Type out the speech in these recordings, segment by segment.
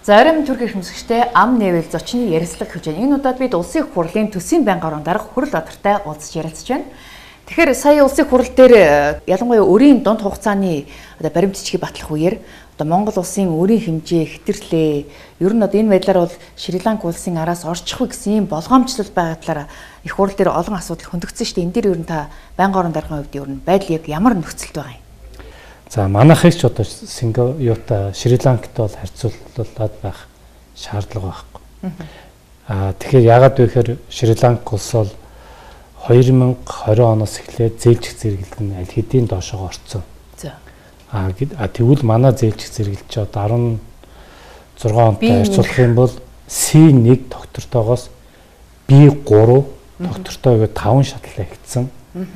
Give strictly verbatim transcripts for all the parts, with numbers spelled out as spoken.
Зарим Турк их хэмсэгчтэй ам нээвэл зочны ярилцлага хийж байна. Энэ удаад бид улсын их хурлын төсвийн байнгын орон дарга Хүрэл Баатартай уулзч ярилцж байна. Тэгэхээр сая улсын хурал дээр ялангуяа өрийн дунд хугацааны одоо баримтчгийг батлах үеэр одоо Монгол улсын өрийн хэмжээ хэтэрлээ. Ер нь одоо энэ байдлаар бол Шри-Ланк улсын араас орчих вэ гэсэн ийм болгоомжлол байгаа талаар их хурал дээр олон асуудал хөндөгдсөн шүү дээ. Энэ дээр ер нь та байнгын орон даргын хувьд ер нь байдал яг ямар нөхцөлд байгаа юм? За манайхыг ч одоо Сингапур юутай Шри-Ланкт бол харьцуулаад байх шаардлага байхгүй. Аа тэгэхээр яагаад вэ гэхээр Шри-Ланк улс бол хоёр мянга хорин оноос эхлээд зээлжих зэрэглэл нь аль хэдийн доошоо орцсон. За. Аа тэгвэл манай зээлжих зэрэглэл ч одоо арван зургаан онтой харьцуулах юм бол си нэг доктортойгоос би гурав доктортой гэдэг таван шатлаа ихсэн.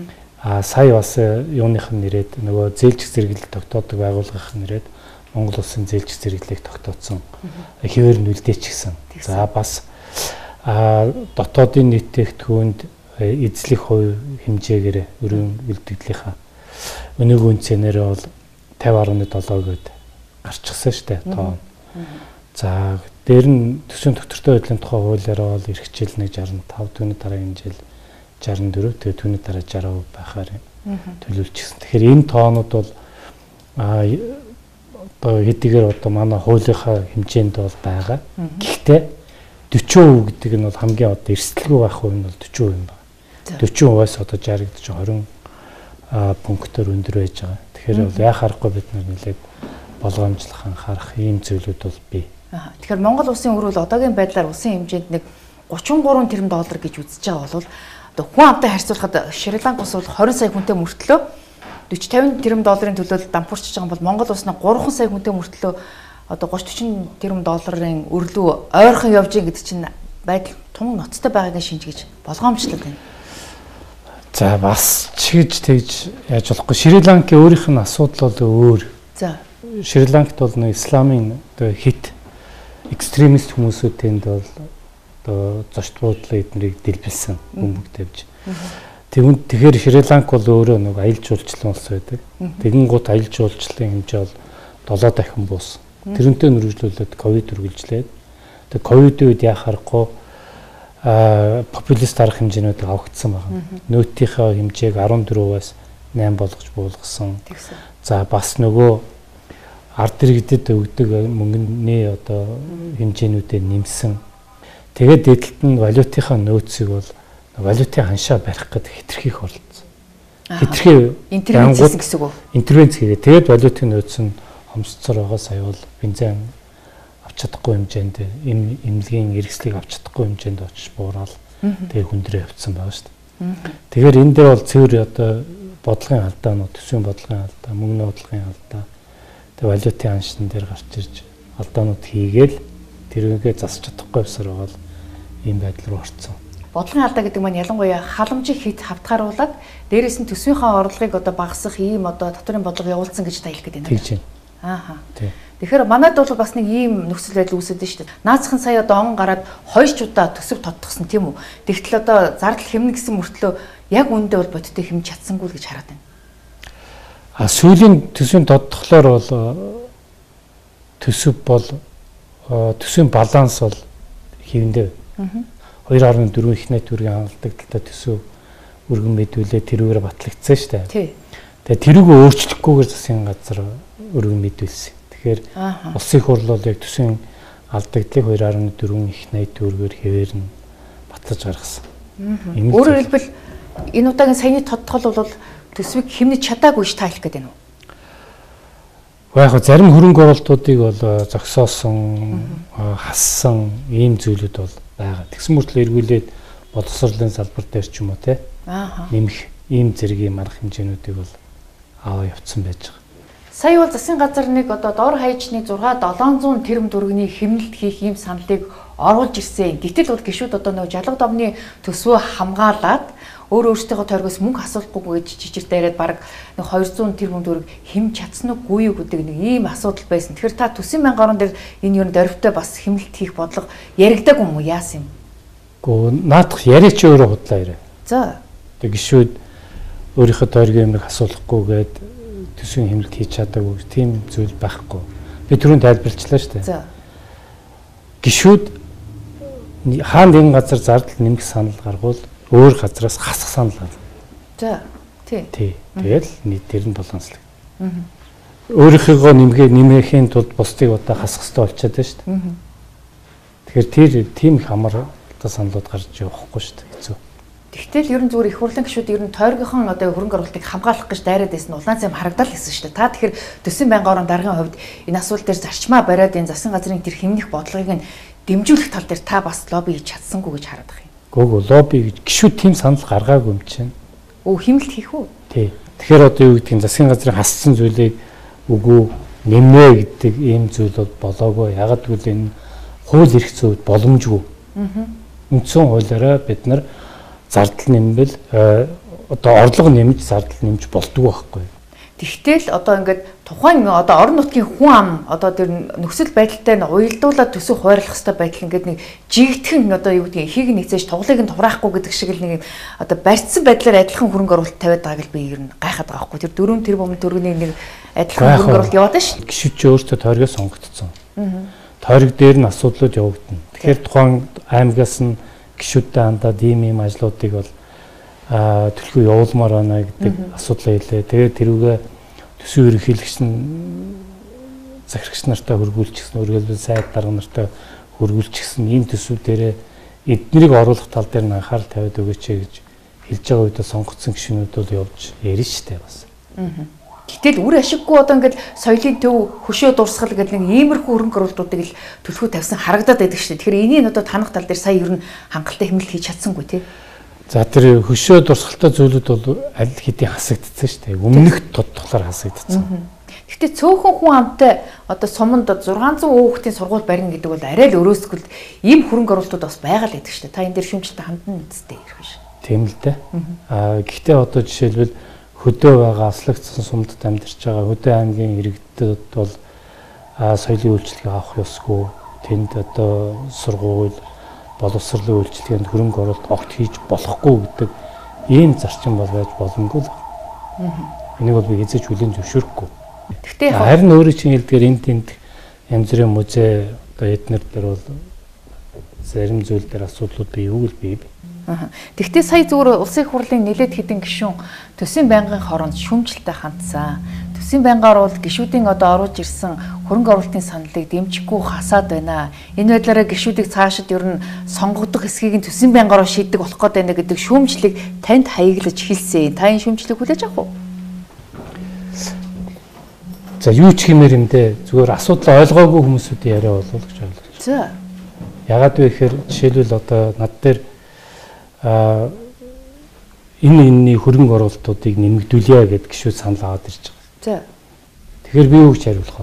А сая бас юуных нь нэрээд нөгөө зээлжих зэрэглэл тогтоодог байгууллагын нэрээд Монгол улсын зээлжих зэрэглэлийг тогтооцсон хэвээр нь үлдээчихсэн. За бас а дотоодын нийтээгдэхүүнд эзлэх хувь хэмжээгээр өрийн үлдэгдлийнхаа өнөг үнцэнээр бол пятьдесят фаصلة семь гээд гарчихсан шүү дээ тоо. За дээр нь төсвийн доктортой байдлын тухай хуулиараа бол эрх хичээл нэг шестьдесят пять түүний дараагийн жил шестьдесят четыре тэгээ түүний дараа sixty percent байхаар төлөвлөжсөн. Тэгэхээр энэ тоонууд бол а одоо хэдийгээр одоо манай хуулийнхаа хэмжээнд бол байгаа. Гэхдээ forty percent гэдэг нь бол хамгийн одоо эрсдэлгүй байх хувь нь бол forty percent юм байна. forty percent-аас одоо sixty гэж twenty пунктоор өндөр байж байгаа. Тэгэхээр бол яа харахгүй бид нар нэлээд болгоомжлох анхаарах ийм зүйлүүд бол бий. Аа тэгэхээр Монгол улсын өр бол одоогийн байдлаар улсын хэмжээнд нэг thirty-three тэрбум доллар гэж үзэж байгаа бол одоо хүн амтай харьцуулахад Шри-Ланк улс бол twenty сая хүнтэй мөртлөө forty fifty тэрбум долларын төлөөлөл дампуурчж байгаа бол Монгол улс нь three сая хүнтэй мөртлөө одоо thirty forty тэрбум долларын өрлөө ойрхон явж байгаа гэдэг чинь байдал тун ноцтой байгаагийн шинж гэж болгоомжлол байна. За бас ч гэж тэгж яаж болохгүй. Шри-Ланкийн өөрийнх нь асуудал бол өөр. За Шри-Ланкт бол нэг исламын одоо хит экстремист хүмүүсүүдэнд бол одоо зочд буудлын эднэрийг дэлбэлсэн бөмбөг тавьж. Тэгвэл тэгэхээр Шри-Ланк бол өөрөө нэг аялал жуулчлалын улс байдаг. Тэгэн гут аялал жуулчлалын хэмжээ бол seven дахин буус. Тэрнтэй нөрвөлжлүүлээд ковид үргэлжлээд. Тэг ковидын үед яхахгүй а популист арга хэмжээнүүд авагдсан байна. Нөөтийнхээ хэмжээг fourteen-аас eight болгож буулгасан. За бас нөгөө ард иргэдэд өгдөг мөнгөний одоо хэмжээнүүдээ нэмсэн. Тэгээд дэдэлт нь валютынхаа нөөцийг бол валютын ханшаа барих гэдэг хэтэрхийх оролцсон. Хэтэрхий интервенц хийсэн гэсэн үг. Интервенц хийгээ. Тэгээд валютын нөөц нь хомсцоор байгаа сая бол бензин авч чадахгүй хэмжээнд эм эмнэлгийн эргэслийг авч чадахгүй хэмжээнд очиж буурал тэгээд хүндрээ явцсан байгаа шүү дээ. Тэгэхээр энэ дээр бол цэвэр одоо бодлогын алдаанууд, төсвийн бодлогын алдаа, мөнгөний бодлогын алдаа, тэгээд валютын ханшин дээр гарч ирж алдаанууд хийгээл тэрүүгээ засч чадахгүй явсаар байгаа л ийм байдал руу орсон. Бодлогын алдаа гэдэг маань ялангуяа халамжийг хит хавтгааруулаад дээрээс нь төсвийнхаа орлогыг одоо багасгах ийм одоо татварын бодлого явуулсан гэж та хэлэх гэдэг юм. Тэгж байна. Ааха. Тэгэхээр манайд бол бас нэг ийм нөхцөл байдал үүсэдэг шүү дээ. Наацхан сая одоо он гараад хойш удаа төсөв тодтгосон тийм үү? Тэгтэл одоо зардал хэмнэ гэсэн мөртлөө яг үүндээ бол бодиттой хэмж чадсангүй л гэж хараад байна. А сүүлийн төсвийн тодтглоор бол төсөв бол төсвийн баланс бол хэвэндээ two point four их найт төгрөгийн хангалттай төсөв өргөн мэдүүлээ тэрүүгээр батлагдсан шүү дээ. Тий. Тэгээ тэрүүгөө өөрчлөхгүйгээр засгийн газар өргөн мэдүүлсэн. Тэгэхээр улсын хурл бол яг төсвийн алдагдлыг two point four их найт төгрөгөөр хэвээр нь батлаж гаргасан. Өөрөөр хэлбэл энэ удаагийн саяны тодтгол бол төсвийг хэмнэж чадаагүй ш таалах гэдэг нь үү? Яг зарим хөрөнгө оруулалтуудыг бол зогсоосон, хассан ийм зүйлүүд бол байгаа. Тэгсэн мөртлөө эргүүлээд боловсролын салбар дээр ч юм уу те нэмэх ийм зэргийн арга хэмжээнүүдийг бол аваа явцсан байж байгаа. Сая бол засгийн газар нэг одоо дор хаяжны six seven hundred тэрбум төгрөгийн хэмнэлт хийх ийм саналыг оруулж ирсэн. Гэтэл бол гişүүд одоо нөгөө жалга домны төсвөө хамгаалаад өөр өөртөө тойргоос мөнгө асуулахгүй гэж жижиг дайраад баг нэг two hundred тэрбум төгрөг хэм чадсан уугүй юу гэдэг нэг ийм асуудал байсан. Тэгэхээр та төсвийн байнгын орон дээр энэ юу дөрвтэй бас хэмнэлт хийх бодлого яригдаг юм уу яасан юм? Гэхдээ наадах яриа чи өөрөө худлаа ирээ. За. Тэг гişүүд өөрийнхөө тойргийн юмыг асуулахгүйгээд төсвийн хэмнэлт хийж чадаагүй тийм зүйл байхгүй. Би түрүүн тайлбарлажлаа шүү дээ. За. гишүүд хаан нэгэн газар зардал нэмэх санал гаргавал өөр газраас хасах санал гарна. За тий. Тий. Тэгэл нийт дээр нь болонцлог. Өөрийнхөө нэмгээ нэмэхийн тулд бусдыг одоо хасах хэрэгтэй болчиход байна шүү дээ. Тэгэхээр тэр тийм их амар одоо саналууд гарч явахгүй шүү дээ. Хэцүү. Тэгтэл ер нь зүгээр их хурлын гишүүд ер нь тойргийнхон одоо хөрөнгө оруулалтыг хамгаалах гэж дайраад байсан нь улаан цайм харагдал гэсэн шүү дээ. Та тэгэхээр төсвийн байнгын орон даргын хувьд энэ асуудал дээр зарчмаа бариад энэ засгийн газрын тэр хэмнэх бодлогыг нь дэмжүүлэх тал дээр та бас лобби хийж чадсангүй гэж хараад байна юм. Гүг лобби гэж гишүүд тийм санал гаргаагүй юм чинь. Өө хэмнэлт хийх үү? Тий. Тэгэхээр одоо юу гэдэг нь засгийн газрын хассан зүйлийг үгүй нэмнэ гэдэг ийм зүйл бол болоогүй. Ягаад гэвэл энэ хууль эрх зүйд боломжгүй. Үндсэн хуулиараа бид нар зардал нэмбэл одоо орлого нэмж зардал нэмж болдгоо байхгүй. Тэгтэл одоо ингээд тухайн одоо орон нутгийн хүн ам одоо тэр нөхцөл байдалтай нь уялдуулаад төсөв хуваарлах хэрэгтэй байдал ингээд нэг жигтгэн одоо юу гэдгийг ихийг нэгцээж туглыг нь тураахгүй гэдэг шиг л нэг одоо барьцсан байдлаар адилхан хөрөнгө оруулалт тавиад байгааг л би ер нь гайхаад байгаа байхгүй. Тэр дөрөв тэрбум төгрөгийн нэг адилхан хөрөнгө оруулалт яваад шүү. Гişүүд ч өөртөө тойргоо сонгогдсон. Тойрог дээр нь асуудлууд явагдана. Тэгэхээр тухайн аймагаас нь гişүүдтэй хандаад ийм ийм ажлуудыг бол төлхөө явуулмаар байна гэдэг асуудал хэлээ. Тэгээд тэрүүгээ төсөв ерөнхийлөгч нь захирагч нартай хөргүүлчихсэн, өргөлбөл сайд дарга нартай хөргүүлчихсэн ийм төсвүүдээр эднэрийг оруулах тал дээр нь анхаарал тавиад өгөөч гэж хэлж байгаа үед сонгогдсон гишүүнүүд бол явж ярина шүү дээ бас. Гэтэл үр ашиггүй одоо ингээд соёлын төв хөшөө дурсгал гэдэг нэг иймэрхүү хөрөнгө оруулалтуудыг л төлхөө тавьсан харагдаад байдаг шүү дээ. Тэгэхээр энийг одоо танах тал дээр сая ер нь хангалттай хэмнэлт хийж чадсангүй тий. За тэр хөшөө дурсгалтай зүйлүүд бол аль хэдийн хасагдсан шүү дээ. Өмнөх тодтоглоор хасагдсан. Гэхдээ цөөхөн хүн амтай одоо суманд зургаан зуун хүүхдийн сургууль барина гэдэг бол арай л өрөөсгөл ийм хөрөнгө оруулалтууд бас байгаа л байдаг шүү дээ. Та энэ дээр шүүмжлэлтэй хандна үстэй ирэх биш. Тийм л дээ. Аа гэхдээ одоо жишээлбэл хөдөө байгаа аслагдсан сумдад амьдарч байгаа Хөдөө аймгийн иргэдэд бол соёлын үйлчлэгийг авах ёсгүй. Тэнд одоо сургууль боловсролын үйлчлэгэнд хөрөнгө оруулалт огт хийж болохгүй гэдэг ийм зарчим бол байж боломгүй л. Энийг бол би хэзээ ч хүлээн зөвшөөрөхгүй. Гэхдээ харин өөрийн чинь хэлдгээр энэ тэнд янз бүрийн музей одоо эднэр дээр бол зарим зүйл дээр асуудлууд бий юу л бий. Тэгвэл сая зүгээр улсын их хурлын нэлээд хэдэн гишүүн төсвийн байнгын хоронд шүүмжлэлтэй хандсан. Төсвийн байнгын оролт гишүүдийн одоо оруулж ирсэн хөрөнгө оруулалтын саналыг дэмжихгүй хасаад байна. Энэ байдлаараа гишүүдийг цаашид ер нь сонгогдох эсхийг нь төсвийн байнгаараа шийддэг болох гээд байна гэдэг шүүмжлэлийг танд хаяглаж хэлсэн. Та энэ шүүмжлэлийг хүлээж авах уу? За юу ч хэмээр юм дээ. Зүгээр асуудал ойлгоогүй хүмүүсүүдийн яриа болов гэж ойлгож байна. За. Ягаад вэ гэхээр жишээлбэл одоо над дээр а энэ энэний хөрөнгө оруулалтуудыг нэмэгдүүлье гэдэг гişүүд санал аваад ирж байгаа. За. Тэгэхээр би юу гэж хариулах вэ?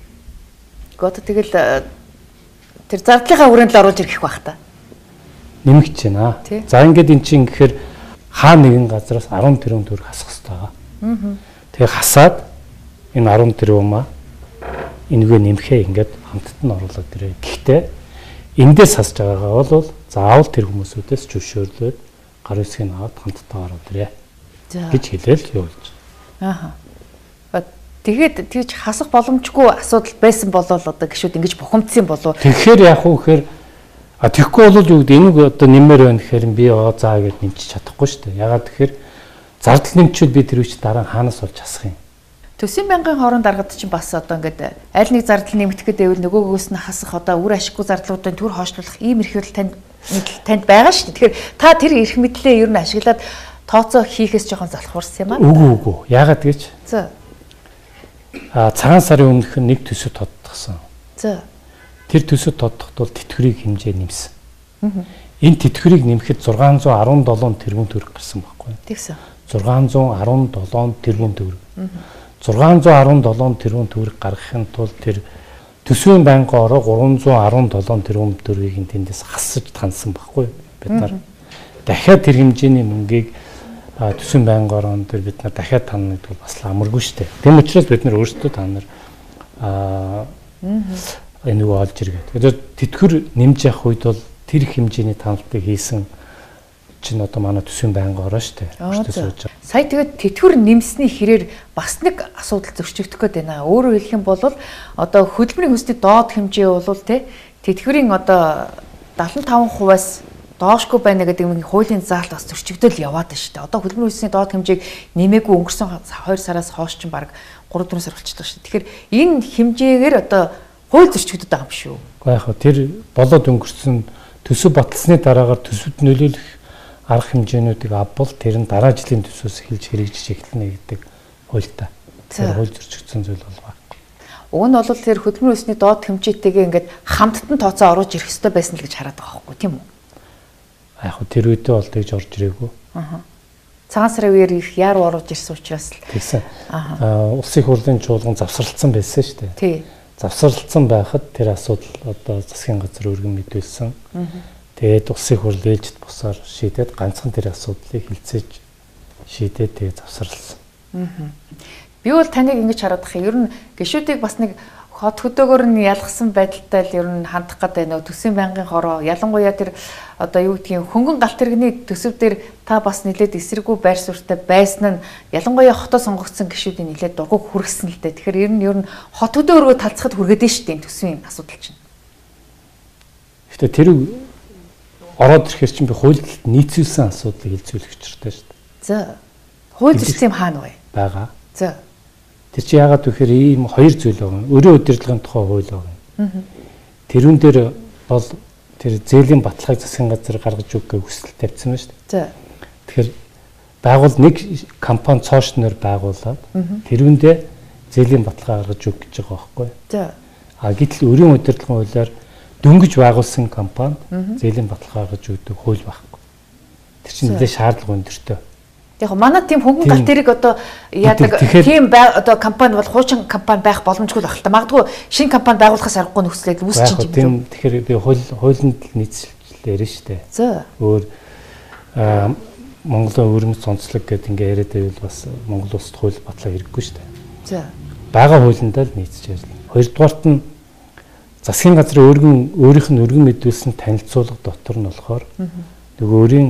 Гот тэгэл тэр зардлынхаа хүрээнд л оруулж ирэх байх та. Нэмэгч байна. За ингээд эн чинь гэхээр хаа нэгэн газраас арван тэрбум төгрөг хасах хэрэгтэй байгаа. Аа. Тэгээ хасаад энэ арван тэрбумаа энэгээ нэмэхээ ингээд хамтд нь оруулаад ирээ. Гэхдээ эндээс хасж байгаагаа бол заавал тэр хүмүүсүүдээс зөвшөөрлөөд гар үсгийг аваад хамтдаа ороод ирээ. гэж хэлээл явуулж. Аа. Тэгээд тэгж хасах боломжгүй асуудал байсан болол одоо гişүүд ингэж бухимдсан болов. Тэгэхээр яах вэ гэхээр а тэгэхгүй бол юу гэдэг энийг одоо нэмээр байна гэхээр би оо заа гэж нэмчих чадахгүй шүү дээ. Ягаад тэгэхээр зардал нэмчүүд би тэр үуч дараа хаанаас олж хасах юм. Төсвийн байнгын хооронд даргад чинь бас одоо ингээд аль нэг зардал нэмэгдэх гэвэл нөгөөгөөс нь хасах одоо үр ашиггүй зардлуудын төр хойшлуулах ийм эрх мэдэл танд танд байгаа шүү дээ. Тэгэхээр та тэр эрх мэдлээ ер нь ашиглаад тооцоо хийхээс жоохон залхуурсан юм аа. Үгүй үгүй. Ягаад гэж? За. А цагаан сарын өмнөх нэг төсөв тодтогсон. За. Тэр төсөв тодтогт бол тэтгэврийн хэмжээ нэмсэн. Энэ тэтгэврийг нэмэхэд зургаан зуун арван долоон тэрбум төгрөг гарсан байхгүй юу? Тэгсэн. зургаан зуун арван долоон тэрбум төгрөг. зургаан зуун арван долоон тэрбум төгрөг гаргахын тулд тэр төсвийн байнгын ороо гурван зуун арван долоон тэрбум төгрөгийг тэндээс хасаж тансан байхгүй юу? Бид нар дахиад тэр хэмжээний мөнгийг төсвийн байнгын ороонд тэр бид нар дахиад танах гэдэг бол бас амаргүй шүү дээ. Тэм учраас бид нар өөрсдөө та нар аа энийг олж иргээд. Тэгэхээр тэтгэр нэмж явах үед бол тэр хэмжээний таналтыг хийсэн чинь одоо манай төсвийн байнгын ороо шүү дээ. Сая тэгээд тэтгэр нэмсний хэрээр бас нэг асуудал зөрчигдөх гээд байна. Өөрөөр хэлэх юм бол одоо хөдөлмөрийн хүсний доод хэмжээ бол тэ тэтгэврийн одоо дагалан таван хувиас доошгүй байна гэдэг нэг хуулийн заалт бас зөрчигдөл яваад байна шүү дээ. Одоо хөдөлмөрийн үйлсийн доод хэмжээг нэмээгүй өнгөрсөн хоёр сараас хойш ч баг гурав дөрөв сар болчихлоо шүү дээ. Тэгэхээр энэ хэмжээгээр одоо хууль зөрчигдөд байгаа юм шүү. Гэхдээ яг тэр болоод өнгөрсөн төсөв баталсны дараагаар төсөвд нөлөөлөх арга хэмжээнүүдийг авбал тэр нь дараа жилийн төсвөөс эхэлж хэрэгжиж эхэлнэ гэдэг хуультай. Тэр хууль зөрчигдсөн зүйл бол байхгүй. Уг нь бол тэр хөдөлмөрийн үйлсний доод хэмжээтэйгээ ингээд хамттан тооцоо оруулж ирэх хэрэгтэй байсан л гэж хараад байгаа байхгүй тийм үү? Яг хөө тэр үедээ бол тэгж орж ирээгүй. Аа. Цагаан сарын үеэр их яар оруулж ирсэн учраас л тэгсэн. Аа. Улсын их хурлын чуулган завсарлцсан байсан шүү дээ. Тий. Завсарлцсан байхад тэр асуудал одоо засгийн газар өргөн мэдүүлсэн. Тэгээд улсын их хурл ээлжид бусаар шийдээд ганцхан тэр асуудлыг хилцээж шийдээд тэгээд завсарлсан. Би бол таныг ингэж хараад байгаа. Ер нь гишүүдийг бас нэг хот хөдөөгөр нь ялгсан байдалтай л ер нь хандах гэдэг нөө төсвийн байнгын хороо ялангуяа тэр одоо юу гэдгийг хөнгөн галт тэрэгний төсөв дээр та бас нэлээд эсэргүү байр суурьтай байсан нь ялангуяа хотоо сонгогдсон гишүүдийн нэлээд дургуг хүргэсэн л дээ. Тэгэхээр ер нь ер нь хот хөдөөгөрөө талцахад хүргээд нь шүү дээ төсвийн асуудал чинь. Гэтэ тэр ороод ирэхээр чинь би хуульд нийцүүлсэн асуудлыг хэлцүүлэх хэрэгтэй шүү дээ. За. Хууль зөрчил юм хаана вэ? Бага. За. Тэр чи яагаад вэхээр ийм хоёр зүйл байгаа. Өрийн удирдлагын тухай хууль байгаа. Тэрүүн дээр бол тэр зээлийн баталгааг засгийн газар гаргаж өгөх хүсэл тавьсан байна шүү дээ. За. Тэгэхээр байгуул нэг компани цоошноор байгуулад тэрүүндээ зээлийн баталгаа гаргаж өгөх гэж байгаа байхгүй. За. А гэтэл өрийн удирдлагын хуулиар дөнгөж байгуулсан компанид зээлийн баталгаа гаргаж өгдөг хууль байхгүй. Тэр чинь нэлээд шаардлага өндөртэй. Яг манай тийм хөнгөн галт тэрэг одоо яадаг тийм одоо компани бол хуучин компани байх боломжгүй байх л та. Магадгүй шинэ компани байгуулахаас аргагүй нөхцөлөд үүсэж байгаа юм. Тэгэхээр би хууль хуулинд нийцэлээр нь штэ. За. Өөр Монголын өрмөц онцлог гэдэг ингээ яриад байвал бас Монгол улсад хууль батлаа хэрэггүй штэ. За. Бага хуулиндаа л нийцэж байна. Хоёрдугаарт нь засгийн газрын өргөн өөрийнх нь өргөн мэдүүлсэн танилцуулга дотор нь болохоор нөгөө өөрийн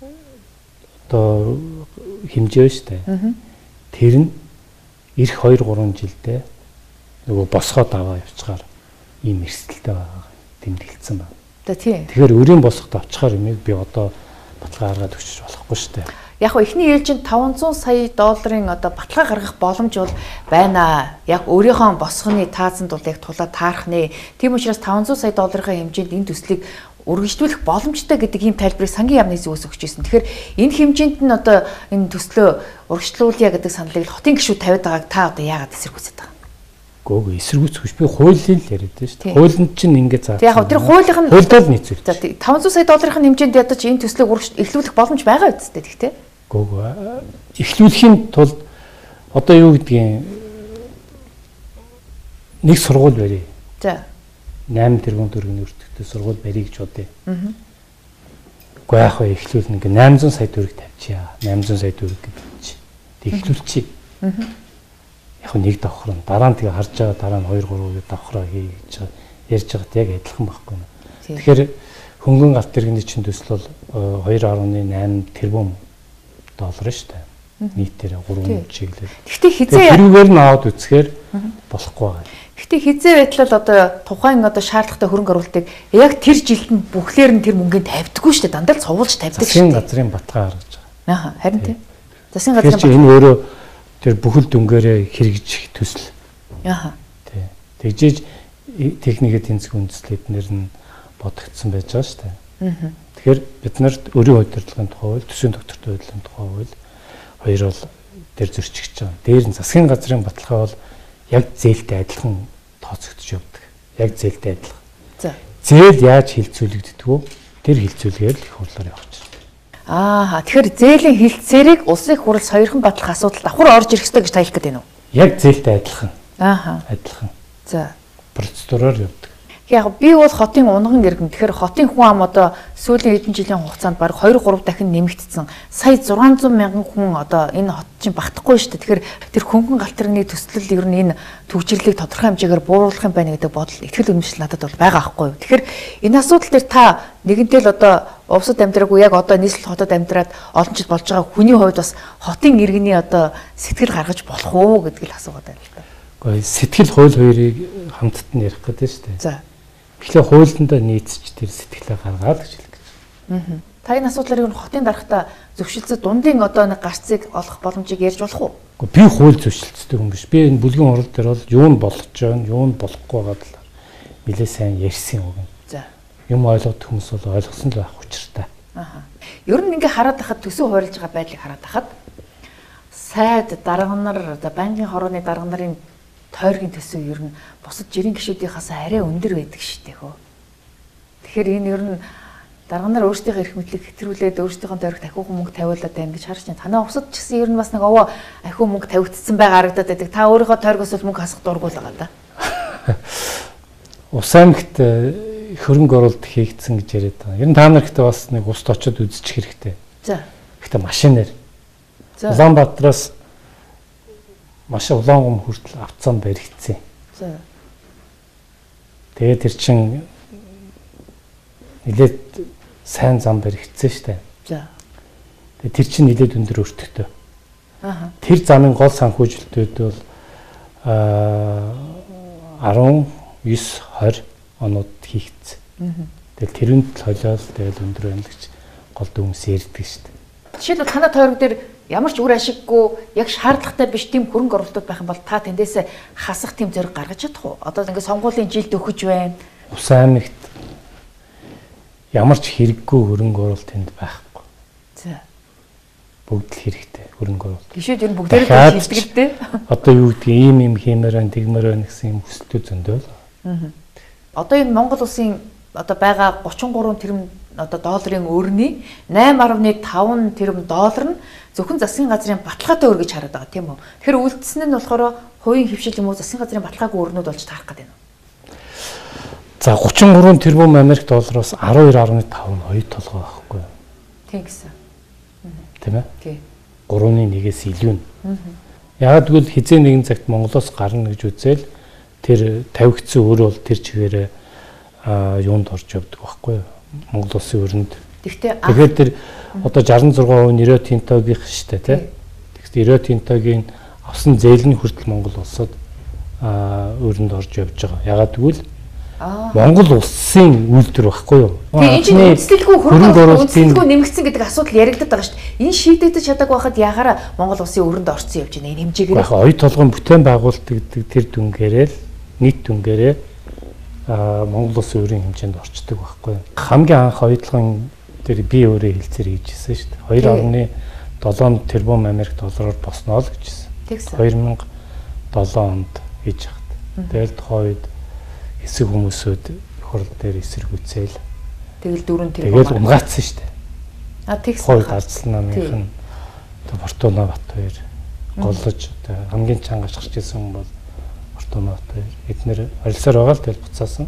одоо хэмжээ штэ. Тэр нь эх хоёр гурван жилдээ нөгөө босгоод аваа явчихаар ийм эрсдэлтэй байгаа тэмдэглэсэн байна. За тийм. Тэгэхээр өрийн босгод авчихаар юмыг би одоо баталгаа гаргаад өгч болохгүй штэ. Яг нь эхний ээлжинд таван зуун сая долларын одоо баталгаа гаргах боломж бол байна. Яг өөрийнхөө босгоны таазанд бол яг тулаад таарах нэ. Тийм учраас таван зуун сая долларын хэмжээнд энэ төслийг өргөжлүүлэх боломжтой гэдэг ийм тайлбарыг сангийн яамны зүгээс өгч ирсэн. Тэгэхээр энэ хэмжээнд нь одоо энэ төслөө урагшлуулъя гэдэг саналыг хотын гишүүд тавиад байгааг та одоо яагаад эсэргүүцээд байгаа юм? Гөөг эсэргүүцэхгүй би хуулийн л яриад байна шүү дээ. Хуулинд чинь ингэж заасан. Яг тэр хуулийнх нь хуульдаа л нийцүүл. За таван зуун сая долларын хэмжээнд ядаж энэ төслийг эрхлүүлэх боломж байгаа үстэй тэгтээ. Гөөг эхлүүлэхийн тулд одоо юу гэдгийг нэг сургууль барья. За восемь тэрбум төгрөгийн өртөгтэй сургууль барья гэж бодъё. Аа. Гэхдээ яг хөө эхлүүлнэ ингээ восемь зуун сая төгрөг тавьчихъя. восемь зуун сая төгрөг гэж. Тэг эхлүүлчихье. Аа. Яг нэг давхар нь дараа нь тэгээ харж байгаа дараа нь хоёр гурав удаа давхраа хий гэж ярьж байгаад яг адилхан байхгүй нь. Тэгэхээр хөнгөн галт тэрэгний чинь төсөл бол two point eight тэрбум доллар шүү дээ. Нийтээр гурван чиглэл. Гэхдээ хизээ тэрүүгээр нь аваад үзэхээр болохгүй байгаа. Гэхдээ хизээ байтал одоо тухайн одоо шаардлагатай хөрөнгө оруулалтыг яг тэр жилд нь бүхлээр нь тэр мөнгөнд тавьдаггүй шүү дээ. Дандаа л цовуулж тавьдаг шүү дээ. Засгийн газрын баталгаа гаргаж байгаа. Аа харин тийм. Засгийн газрын баталгаа. Энэ өөрөө тэр бүхэл дүнгээрээ хэрэгжих төсөл. Аа. Тий. Тэгжээж техникийн тэнцэх үндслэднэр нь бодогдсон байж байгаа шүү дээ. Аа. Тэгэхээр бид нарт өрийн удирдлагын тухай хууль, төсвийн доктортой удирдлагын тухай хууль хоёр бол дээр зөрчигдөж байгаа. Дээр нь засгийн газрын баталгаа бол яг зээлтэй адилхан тооцогдож явдаг. Яг зээлтэй адилхан. За. Зээл яаж хилцүүлэгддэг вэ? Тэр хилцүүлгээр л их хурлаар явуулж байна. Аа, тэгэхээр зээлийн хилцээрийг улсын их хурлс хоёрхан батлах асуудал давхар орж ирэх ёстой гэж та хэлэх гээд байна уу? Яг зээлтэй адилхан. Аа. Адилхан. За. Процедураар явдаг. Яг би бол хотын унган иргэн. Тэгэхээр хотын хүн ам одоо сүүлийн хэдэн жилийн хугацаанд баг two three дахин нэмэгдсэн. Сая six hundred мянган хүн одоо энэ хот чинь багтахгүй шүү дээ. Тэгэхээр тэр хөнгөн галт тэрэгний төслөл ер нь энэ төвчрлийг тодорхой хэмжээгээр бууруулах юм байна гэдэг бодол ихтгэл үнэмшил надад бол байгаа байхгүй юу. Тэгэхээр энэ асуудал дээр та нэгэнтэй л одоо увсад амьдраагүй яг одоо нийслэл хотод амьдраад олон жил болж байгаа хүний хувьд бас хотын иргэний одоо сэтгэл гаргаж болох уу гэдгийг асуугаад байна л да. Гэхдээ сэтгэл хууль хоёрыг хамтд нь ярих гэдэг шүү дээ. За. Тэгэхээр хуулиндаа нийцэж тэр сэтгэлээ гаргаад гэж хэлэх гэж. Та энэ асуудлаар юу хотын дарахта зөвшөлтөд дундын одоо нэг гарцыг олох боломжийг ярьж болох уу? Би хууль зөвшөлттэй хүн биш. Би энэ бүлгийн хурал дээр бол юу нь болох ч юм, юу нь болохгүй байгаа талаар нэлээ сайн ярьсан үг. За. Юм ойлгох хүмүүс бол ойлгосон л байх учиртай. Аха. Ер нь ингээ хараад байхад төсөө хуурилж байгаа байдлыг хараад байхад сайд дарга нар одоо банкны хорооны дарга нарын тойргийн төсөө ер нь бусад жирийн гишүүдийнхээс арай өндөр байдаг шүү дээ хөө. Тэгэхээр энэ ер нь дарга нар өөрсдийнхөө эрх мэдлийг хэтрүүлээд өөрсдийнхөө тойрогт ахиухан мөнгө тавиулаад байна гэж харж байна. Танаа усад ч гэсэн ер нь бас нэг овоо ахиу мөнгө тавигдсан байгаа харагдаад байдаг. Та өөрийнхөө тойргоос бол мөнгө хасах дургуул байгаа да. Ус аймагт хөрөнгө оруулалт хийгдсэн гэж яриад байгаа. Ер нь та нар ихтэй бас нэг уст очиод үзчих хэрэгтэй. За. Гэхдээ машинаар. За. Улаанбаатараас маш улаан гом хүртэл авцсан баригдсан. За. Тэгээд тэр чин нэлээд сайн зам баригдсан шүү дээ. За. Тэгээд тэр чин нэлээд өндөр өртөгтэй. Аха. Тэр замын гол санхүүжилтүүд бол аа десять двадцать оноод хийгдсэн. Тэгэл тэрэнд л холиол тэгэл өндөр байна гэж гол дүнс ярьдаг шүү дээ. Жишээлбэл танай тойрог дээр ямар ч үр ашиггүй яг шаардлагатай биш тийм хөрөнгө оруулалт байх юм бол та тэндээс хасах тийм зориг гаргаж чадах уу? Одоо ингээд сонгуулийн жилд өгөж байна. Ус аймагт ямар ч хэрэггүй хөрөнгө оруулалт тэнд байхгүй. За. Бүгд л хэрэгтэй хөрөнгө оруулалт. Гişүүд ер нь бүгдээрээ хэлдэг л дээ. Одоо юу гэдгийг ийм ийм хиймээр байна, тэгмээр байна гэсэн юм хүсэлтүүд зөндөө л. Аа. Одоо энэ Монгол улсын одоо байгаа гучин гурван тэрбум одоо долларын өрний eight point five тэрбум доллар нь зөвхөн засгийн газрын баталгаатай өр гэж хараад байгаа тийм үү. Тэгэхээр үлдсэн нь болохоор хувийн хөвшил юм уу засгийн газрын баталгаагүй өрнүүд болж таарах гэдэг юм. За thirty three тэрбум Америк доллароос twelve point five нь хоёр толгой байхгүй юу? Тийм гэсэн. Тийм ээ? Тий. Гурваны нэгээс илүү нь. Яг тэгвэл хизээ нэгэн цагт Монголоос гарна гэж үзэл тэр тавигдсан өр бол тэр чигээрээ юунд орж явдаг байхгүй юу? Монгол улсын өрөнд. Тэгтээ тэгэхээр тэр одоо sixty-six percent Ниро Тинтогийнх шүү дээ тий. Тэгвэл Ниро Тинтогийн авсан зээл нь хүртэл Монгол улсад өрөнд орж явж байгаа. Ягаад гэвэл Монгол улсын үйлдвэр байхгүй юу? Тэгээ энэ чинь үндэслэлгүй хөрөнгө оруулалтын нэмэгдсэн гэдэг асуудал яригдаад байгаа шүү дээ. Энэ шийдэгдэж чадаагүй байхад ягараа Монгол улсын өрөнд орцсон явж байна. Энэ хэмжээгээр. Яг оюу толгойн бүтээн байгуулалт гэдэг тэр дүнгээрээ л нийт дүнгээрээ Монгол улсын өрийн хэмжээнд орчдөг байхгүй юу? Хамгийн анх оюутлогын тэр би өөрөө хэлцээр хийжсэн шүү дээ. two point seven тэрбум Америк доллараар босноо л гэжсэн. Тэгсэн. two thousand seven онд хийж хахад. Тэгэл тухайд хэсэг хүмүүсүүд хурал дээр эсэргүүцээл. Тэгэл дөрөв тэрбум. Тэгэл унгаацсан шүү дээ. А тэгсэн. Хойд ардсан намынх нь Фортуна Бат хоёр голлож одоо хамгийн чангаж гарч ирсэн хүн бол Фортуна Бат хоёр. Эднэр орилсоор байгаа л тэгэл буцаасан.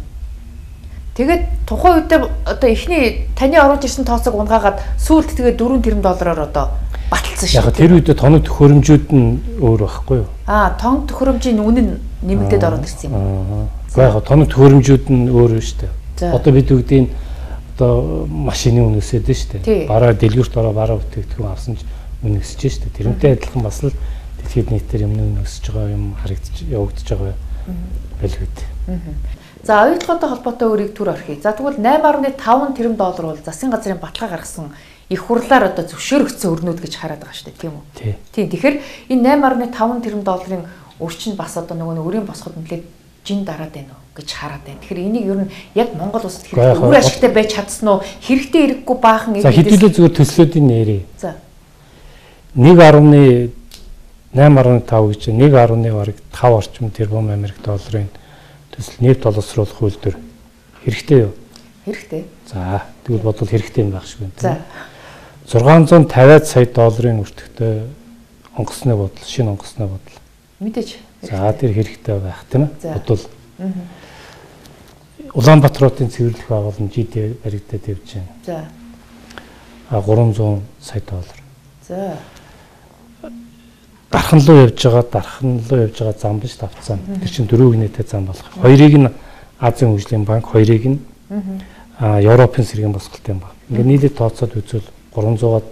Тэгээд тухайн үедээ одоо эхний таны оруулж ирсэн тооцоог унгаагаад сүүлд тэгээд four тэрбум доллараар одоо баталсан шүү. Яг тэр үедээ тоног төхөөрөмжүүд нь өөр байхгүй юу? Аа, тоног төхөөрөмжийн үнэ нь нэмэгдээд ороод ирсэн юм аа. Яг тоног төхөөрөмжүүд нь өөр шүү дээ. Одоо бид үгдийн одоо машины үн өсөд нь шүү дээ. Бараа дэлгүүрт ороо бараа бүтээгдэхүүн авсан ч үн өсөж шүү дээ. Тэрнтэй адилхан бас л дэлхийд нийтээр юмны үн өсөж байгаа юм харагдаж явагдаж байгаа байл үүд. За оюутлоготой холбоотой өрийг түр орхий. За тэгвэл eight point five тэрбум доллар бол засгийн газрын баталгаа гаргасан их хурлаар одоо зөвшөөрөгдсөн өрнүүд гэж хараад байгаа шүү дээ, тийм үү? Тийм. Тэгэхээр энэ eight point five тэрбум долларын өрчин бас одоо нөгөө өрийн босгод нэлээд жин дараад байна уу гэж хараад байна. Тэгэхээр энийг ер нь яг Монгол улсад хэрэгтэй үр ашигтай байж чадсан уу? Хэрэгтэй хэрэггүй баахан эдгээр. За хэдүүлээ зүгээр төслүүдийн нэрээ. За. one point eight point five гэж one point five орчим тэрбум Америк долларын төсөл нийт боловсруулах үйлдвэр хэрэгтэй юу? Хэрэгтэй. За тэгвэл бодвол хэрэгтэй юм байх шиг байна. За. six hundred fifty сая долларын өртөгтэй онгоцны бодол, шинэ онгоцны бодол. Мэдээж. За тэр хэрэгтэй байх тийм ээ. Бодвол. Аа. Улаанбаатарын цэвэрлэх байгууллага жи дэ баригдаад явж байна. За. А three hundred сая доллар. За. Дархан руу явж байгаа, дархан руу явж байгаа зам биш тавцсан. Тэр чинь дөрөв гинэтэй зам болох. Хоёрыг нь Азийн хөгжлийн банк, хоёрыг нь а Европын сэргийн босголтын банк. Ингээд нийлээд тооцоод үзвэл three hundred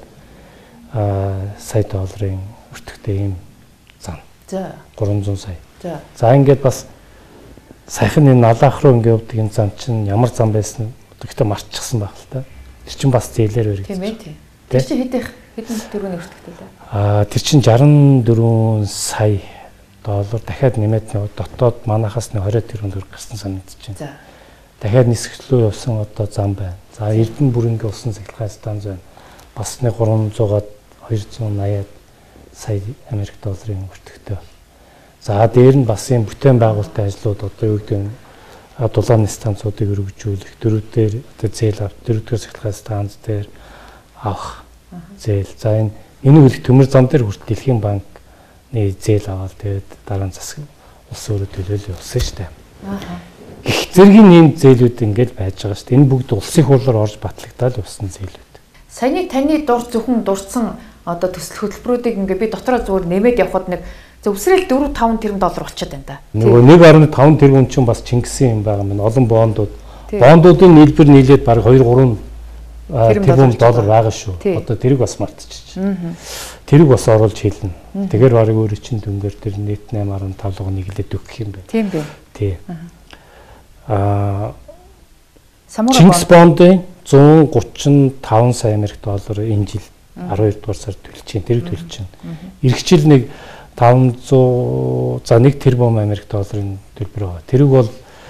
сая долларын өртөгтэй ийм зам. За. three hundred сая. За. За ингээд бас Саяхан энэ налаах руу ингээд явдаг энэ зам чинь ямар зам байсан гэхдээ мартчихсан байх л та. Тэр чинь бас зээлээр өргөж. Тийм ээ тийм. Тэр чинь хэд их хэдэн төгрөгийн өртөгтэй лээ. Аа тэр чинь шестьдесят четыре сая доллар дахиад нэмээд нэг дотоод манахаас нэг twenty тэрбум төгрөг гарсан санагдаж байна. За. Дахиад нисгэлөө явсан одоо зам байна. За Эрдэнэ бүрэнгийн усан цахилгаан станц байна. Бас нэг three hundred-аад two hundred eighty сая Америк долларын өртөгтэй. За дээр нь бас юм бүтээн байгуулалтын ажлууд одоо юу гэдэг нь дулааны станцуудыг өргөжүүлэх, дөрөвдөр одоо зээл авах, дөрөвдүгээр цахилгаан станц дээр авах зээл. За энэ энэ үйл төмөр зам дээр хүртэл Дэлхийн банкны зээл аваад тэгээд дараа нь засаг улс өөрөө төлөөлөл явуулсан шүү дээ. Аа. Их зэргийн ийм зээлүүд ингээд байж байгаа шүү дээ. Энэ бүгд улсын хурлаар орж батлагдаад явсан зээлүүд. Саяны таны дур зөвхөн дурдсан одоо төсөл хөтөлбөрүүдийг ингээд би дотроо зүгээр нэмээд явхад нэг зөвсрэл four five тэрбум доллар болчиход байна да. Нөгөө one point five тэрбум чинь бас Чингисийн юм байгаа юм. Олон бондууд. Бондуудын нийлбэр нийлээд бараг two three тэрбум доллар байгаа шүү. Одоо тэрийг бас мартчихчих. Тэрийг бас оруулж хэлнэ. Тэгэхээр бараг өөрөө чинь дүнгээр тэр нийт eight point five луг нэглээд өгөх юм байна. Тийм бэ. Тий. Аа Чингис бондын one thirty-five сая Америк доллар энэ жил twelve дугаар сард төлж чинь тэрийг төлж чинь. Ирэх жил нэг five hundred за one тэрбум Америк долларын төлбөр байгаа. Тэрийг бол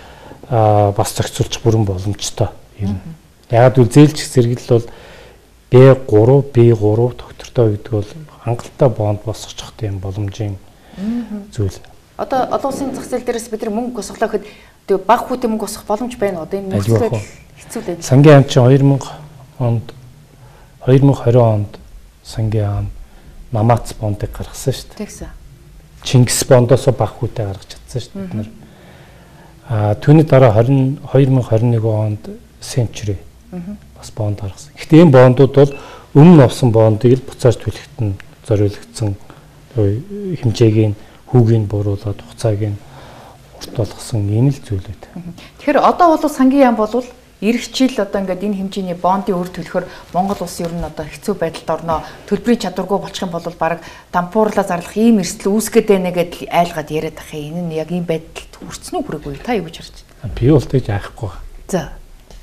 бас зохицуулах бүрэн боломжтой юм. Яг л зээлч зэрэгэл бол B three B three доктортой гэдэг бол хангалттай бонд босгочих тийм боломжийн зүйл. Одоо олон улсын зах зээл дээрээс бид нар мөнгө босголоо гэхэд тэг баг хүүтэй мөнгө босгох боломж байна. Одоо энэ нөхцөл хэцүү дээ. Сангийн ам чинь two thousand онд twenty twenty онд сангийн ам Намац бондыг гаргасан шүү дээ. Тэгсэн. Чингис бондоос баг хүүтэй гаргаж чадсан шүү дээ бид нар. Аа түүний дараа twenty twenty-one онд Century бас бонд гаргасан. Гэхдээ энэ бондууд бол өмнө авсан бондыг л буцааж төлөхөд нь зориулагдсан хэмжээгийн хүүгийг бууруулаад хугацааг нь урт болгосон ийм л зүйлүүд. Тэгэхээр одоо бол сангийн яам бол ирэх жил одоо ингээд энэ хэмжээний бондын өр төлөхөөр Монгол улс ер нь одоо хэцүү байдалд орноо, төлбөрийн чадваргүй болчих юм бол баг дампуурлаа зарлах ийм эрсдэл үүсгээд байна гэдэл айлгаад яриад ах юм. Энэ нь яг ийм байдалд хүрсэн үү хүрээгүй та юу гэж харж байна? Би бол тэгж айхгүй. За.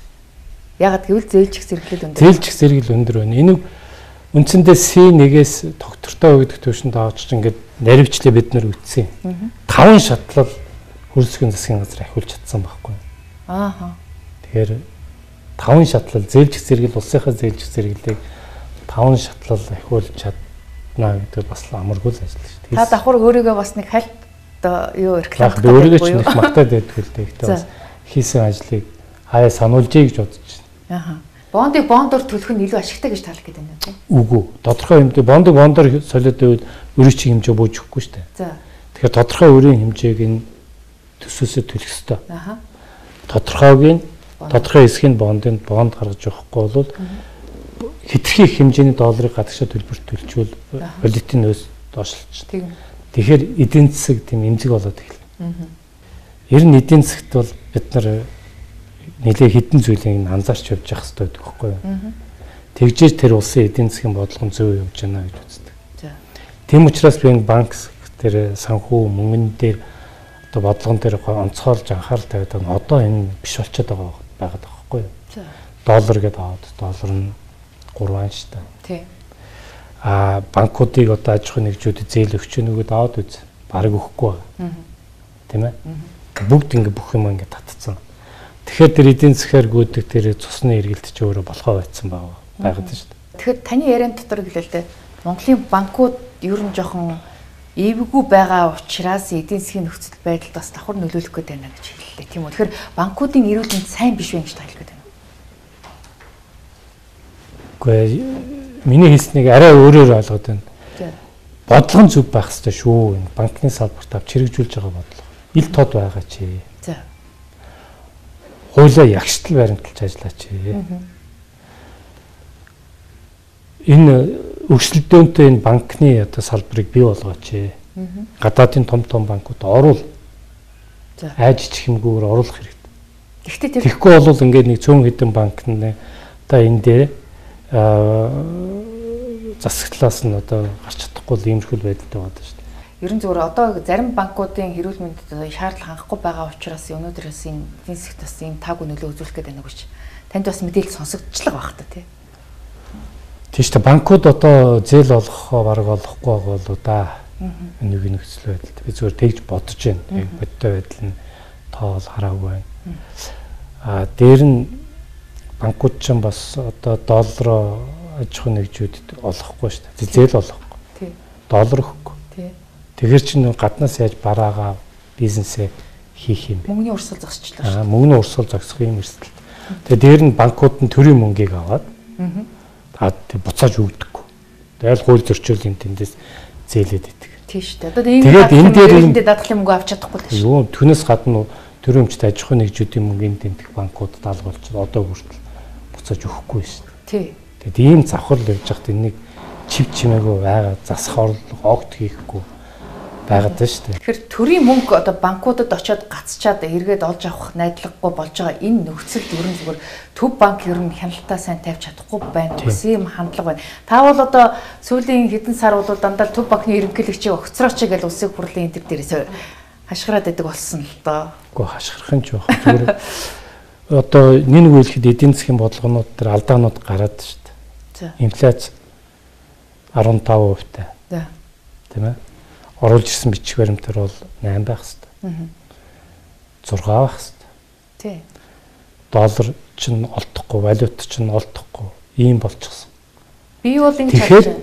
Ягаад гэвэл зээлчих зэрэглэл өндөр. Зээлчих зэрэглэл өндөр байна. Энэ үндсэндээ C one-ээс доктортой өгдөг төвшөнд авч ингээд наривчлаа бид нар үтсэн. Таван шатлал хөрсгөн засгийн газар ахиулж чадсан байхгүй. Ааха. Тэгэхээр таван шатлал зээлчих зэрэглэл улсынхаа зээлчих зэрэглэлийг таван шатлал ахиулж чадна гэдэг бас амаргүй л ажил шүү дээ. Та давхар өөрийгөө бас нэг хальт оо юу реклам хийх өөрийгөө ч нэг магтаад байдаг л дээ. Гэхдээ бас хийсэн ажлыг хаяа сануулжээ гэж бодож байна. Ааха. Бондыг бондоор төлөх нь илүү ашигтай гэж таалах гэдэг юм тийм. Үгүй. Тодорхой хэмжээ бондыг бондоор солиод байвал өрийн чинь хэмжээ бууж өгөхгүй шүү дээ. За. Тэгэхээр тодорхой өрийн хэмжээг нь төсөөсөө төлөх ёстой. Ааха. Тодорхойг нь тодорхой хэсгийн бондын бонд гаргаж өгөхгүй бол хэтэрхий их хэмжээний долларыг гадагшаа төлбөрт төлжүүл валютын нөөц доошлолч. Тэгэхээр эдийн засаг тийм эмзэг болоод эхэлнэ. Ер нь эдийн засагт бол бид нар нэлээ хідэн зүйлийг анзаарч явж явах хэрэгтэй байдаг байхгүй юу? Тэгжээж тэр улсын эдийн засгийн бодлого зөв явж байна гэж үздэг. Тийм учраас би энэ банк дээр санхүү мөнгөн дээр одоо бодлогон дээр онцгойлж анхаарал тавиад байгаа. Одоо энэ биш болчиход байгаа байгаад байгаа байхгүй юу? Доллар гэдэг аваад доллар нь three шүү дээ. Тий. Аа банкуудыг одоо аж ахуйн нэгжүүдэд зээл өгч нөгөөд аваад үз. Бараг өгөхгүй байгаа. Тийм ээ. Бүгд ингэ бүх юм ингэ татцсан. Тэгэхээр тэр эдийн засгаар гүйдэг тэр цусны эргэлт ч өөрөө болохоо байцсан байгаа байгаад шүү дээ. Тэгэхээр таны яриан дотор гэлээ Монголын банкуд ер нь жоохон эвгүй байгаа учраас эдийн засгийн нөхцөл байдалд бас давхар нөлөөлөх гээд байна гэж хэллээ тийм үү. Тэгэхээр банкуудын эрүүл мэнд сайн биш байх гэж та хэлэх гээд байна. Гэхдээ миний хэлснийг арай өөрөөр ойлгоод байна. Бодлого нь зөв байх хэрэгтэй шүү. Энэ банкны салбарт авч хэрэгжүүлж байгаа бодлого. Ил тод байгаа чи. За. Хуулиа ягштал баримталж ажиллаач. Энэ өрсөлдөөнтэй энэ банкны одоо салбарыг бий болгооч. Гадаадын том том банкуд оруул. За. Айж чихэмгүйгээр оруулах хэрэгтэй. Гэхдээ тэр тэгэхгүй бол ингээд нэг цөөн хэдэн банк нь одоо энэ дээр аа засаглаас нь одоо гарч чадахгүй л иймэрхүүл байдалтай байдаг шүү дээ. Ерөн зүгээр одоо зарим банкуудын эрүүл мэндэд шаардлага хангахгүй байгаа учраас өнөөдрөөс энэ эдийн засгт бас энэ таагүй нөлөө үзүүлэх гэдэг нэг үуч. Танд бас мэдээлэл сонсогдчихлаа байх та тий. Тийш та банкуд одоо зээл олгохоо бараг олохгүй байгаа болоо да. Нэг нөхцөл байдалд би зүгээр тэгж бодож байна. Яг бодтой байдал нь тоол хараагүй байна. А дээр нь банкуд ч бас одоо доллароо аж ахуй нэгжүүдэд олохгүй шүү дээ. Зээл олохгүй. Тий. Доллар өгөхгүй. Тий. Тэгэхээр чинь гаднаас яаж бараагаа бизнесээ хийх юм бэ? Мөнгөний урсгал зогсчихлоо Аа шүү. мөнгөний урсгал зогсох юм эрсдэл. Тэгээ дээр нь банкуд нь төрийн мөнгийг аваад аа тэг буцааж өгдөггүй. Тэгэл хууль зөрчөөлийн тэндээс зээлээд идэг. Тийм шүү дээ. Одоо ийм тэгээд энэ дээр энэ даатгалын мөнгө авч чадахгүй л шүү. Юу түүнээс гадна төрийн өмчт аж ахуй нэгжүүдийн мөнгөний тэмдэх банкуд даалгаварч одоо хүртэл буцааж өгөхгүй шүү дээ. Тий. Тэгэд ийм завхар явж хахад энийг чив чимээгүй байгаа засах орлого огт хийхгүй байгаад байна шүү дээ. Тэгэхээр төрийн мөнгө одоо банкудад очиод гацчаад эргээд олж авах найдваргүй болж байгаа энэ нөхцөлд ерөн зүгээр төв банк ер нь хяналтаа сайн тавьж чадахгүй байна гэсэн юм хандлага байна. Та бол одоо сүүлийн хэдэн сар бол дандаа төв банкны ерөнхийлөгчийг огцрооч гэж улсын хурлын энэ дээрээс хашгираад байдаг болсон л доо. Үгүй хашгирах нь ч байх. Зүгээр одоо нэг үеийнхэд эдийн засгийн бодлогонууд дээр алдаанууд гараад шүү дээ. За. Инфляц арван таван хувитай. За. Тийм ээ. Оруулж ирсэн бичих баримтар бол осем байх хэвээр. Аа. зураг байх хэвээр. Тий. Доллар чинь олдохгүй, валют чинь олдохгүй. Ийм болчихсон. Би бол ингэ Тэгэхээр чадчих.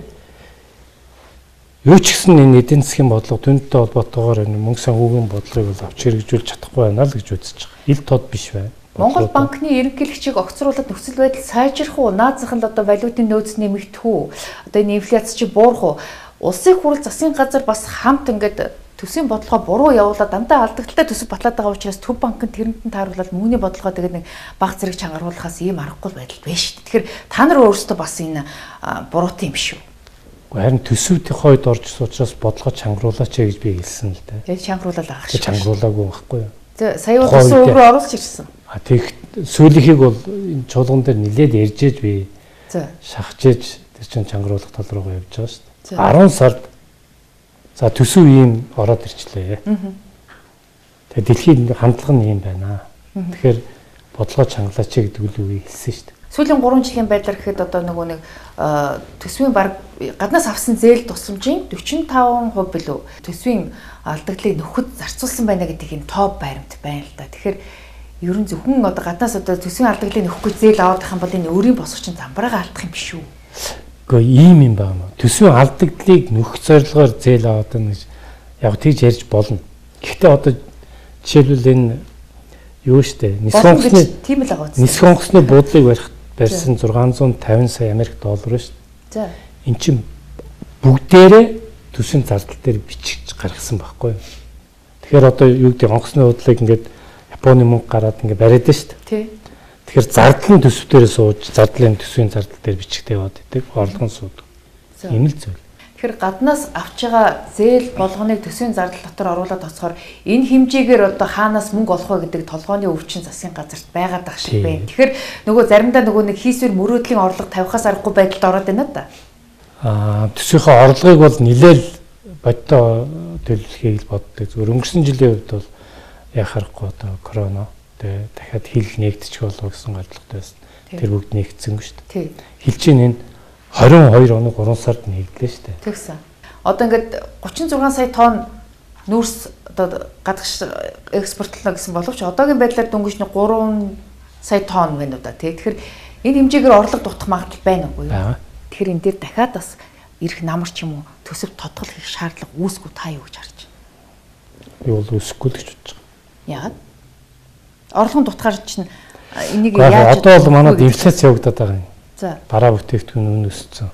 юу ч гэсэн энэ эдийн засгийн бодлого түнтэй холбоотойгоор энэ мөнгө санхүүгийн бодлогыг бол авч хэрэгжүүлж чадахгүй байна л гэж үзэж байгаа. Ил тод биш байна. Монгол банкны ерөнхийлөгчийг огцруулаад нөхцөл байдал сайжрах уу, наазах нь одоо валютын нөөц нэмэгдэх үү? Одоо энэ инфляц чи буурах уу? Улсын хурал засгийн газар бас хамт ингээд төсвийн бодлогоо буруу явуулаад дандаа алдагдaltaй төсөв батлаад байгаа учраас Төв банк нь тэрэнд нь тааруулаад мөнгөний бодлогоо тэгээд нэг баг зэрэг чангаруулахаас ийм аргагүй байдал байна шүү дээ. Тэгэхээр та нар өөрсдөө бас энэ буруутай юм шүү. Харин төсөвдийн хойд орж учраас бодлого чангаруулаач гэж би хэлсэн л дээ. Тэгээд чангаруулаад байгаа шүү. Чангаруулаагүй байхгүй юу? За сая бол төсөв рүү оруулж ирсэн. А тех сүүлийнхийг бол энэ чуулган дээр нилээд ярьжээж би За шахажээж тэр чинь чангаруулах тал руугаа явж байгаа шүү дээ. арван сард за төсөв ийм ороод ирчлээ. Тэгээ дэлхийн хандлага нь ийм байна. Тэгэхээр бодлого чангалаач гэдэг үгийг хэлсэн шүү дээ. Сүүлийн гурван жилийн байдлаар гэхэд одоо нөгөө нэг төсвийн баг гаднаас авсан зээл тусламжийн дөрвөн таван хувь билүү төсвийн алдагдлыг нөхөд зарцуулсан байна гэдэг энэ топ баримт байна л да. Тэгэхээр ерөн зөвхөн одоо гаднаас одоо төсвийн алдагдлыг нөхөхгүй зээл аваад байх юм бол энэ өөрийн босгочин замбараагаа алдах юм биш үү? Гэхдээ ийм юм байна. Төсвийн алдагдлыг нөхөх зорилгоор зээл аваад байна гэж яг тийж ярьж болно. Гэхдээ одоо жишээлбэл энэ юу штэ нисхонгосны тийм л байгаа. нисхонгосны буудлыг барих барьсан зургаан зуун тавин сая Америк доллар шүү дээ. За. Эн чинь бүгдээрээ төсвийн зардал дээр бичиж гаргасан байхгүй юу? Тэгэхээр одоо юу гэдэг онгоцны бодлыг ингээд Японы мөнгө гараад ингээд бариад шүү дээ. Тий. Тэгэхээр зардлын төсөв дээр сууж зардлын төсвийн зардал дээр бичигтэй яваад идэг орлогон суудаг. Энэ л зүйл. Тэгэхээр гаднаас авч байгаа зээл болгоныг төсвийн зардал дотор оруулаад тоцохоор энэ хэмжээгээр одоо хаанаас мөнгө олох вэ гэдэг толгойн өвчин засгийн газарт байгаад ах шиг байна. Тэгэхээр нөгөө заримдаа нөгөө нэг хийсвэр мөрөөдлийн орлого тавихаас аргагүй байдалд ороод байна да. Аа төсвийнхээ орлогыг бол нилээл бодтой төлөвлөхийг л боддог. Зөв өнгөрсөн жилийн хувьд бол яа харахгүй одоо корона тэгээ дахиад хил нэгдчих болов гэсэн ойлголттой байсан. Тэр бүгд нэгдсэн шүү дээ. Тий. Хилжийн энэ двадцать two оны гурван сард нэгдлээ шүү дээ. Тэгсэн. Одоо ингээд thirty-six сая тонн нүүрс одоо гадагш экспортлоо гэсэн боловч одоогийн байдлаар дөнгөж нэг three сая тонн байна уу да. Тэгэхээр энэ хэмжээгээр орлого дутах магадлал байна уу? Тэгэхээр энэ дээр дахиад бас ирэх намар ч юм уу төсөв тодгол хийх шаардлага үүсэхгүй та юу гэж харж байна? Би бол үүсэхгүй л гэж бодож байгаа. Яагаад? Орлогын дутгаар чинь энийг яаж одоо бол манайд инфляц явагдаад байгаа юм. За. Бараа бүтээгдэхүүн үн өссөн.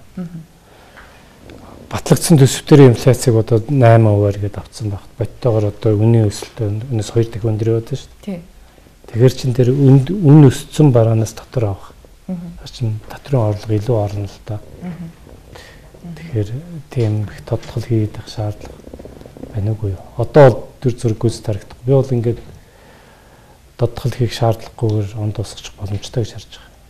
Батлагдсан төсөвтөрийн инфляцийг одоо eight хувиар гээд авцсан багт. Бодтойгоор одоо үнийн өсөлтөө өнөөс two дахин өндөр яваад шүү дээ. Тий. Тэгэхээр чин тэр үн өссөн бараанаас дотор авах. Аа. Чин дотрын орлого илүү орно л доо. Тэгэхээр тийм их тодтол хийх шаардлага байна уу юу? Одоо төр зүрх гүйс тарагдахгүй. Би бол ингээд тодтол хийх шаардлагагүйгээр онд тусгах боломжтой гэж харж байгаа.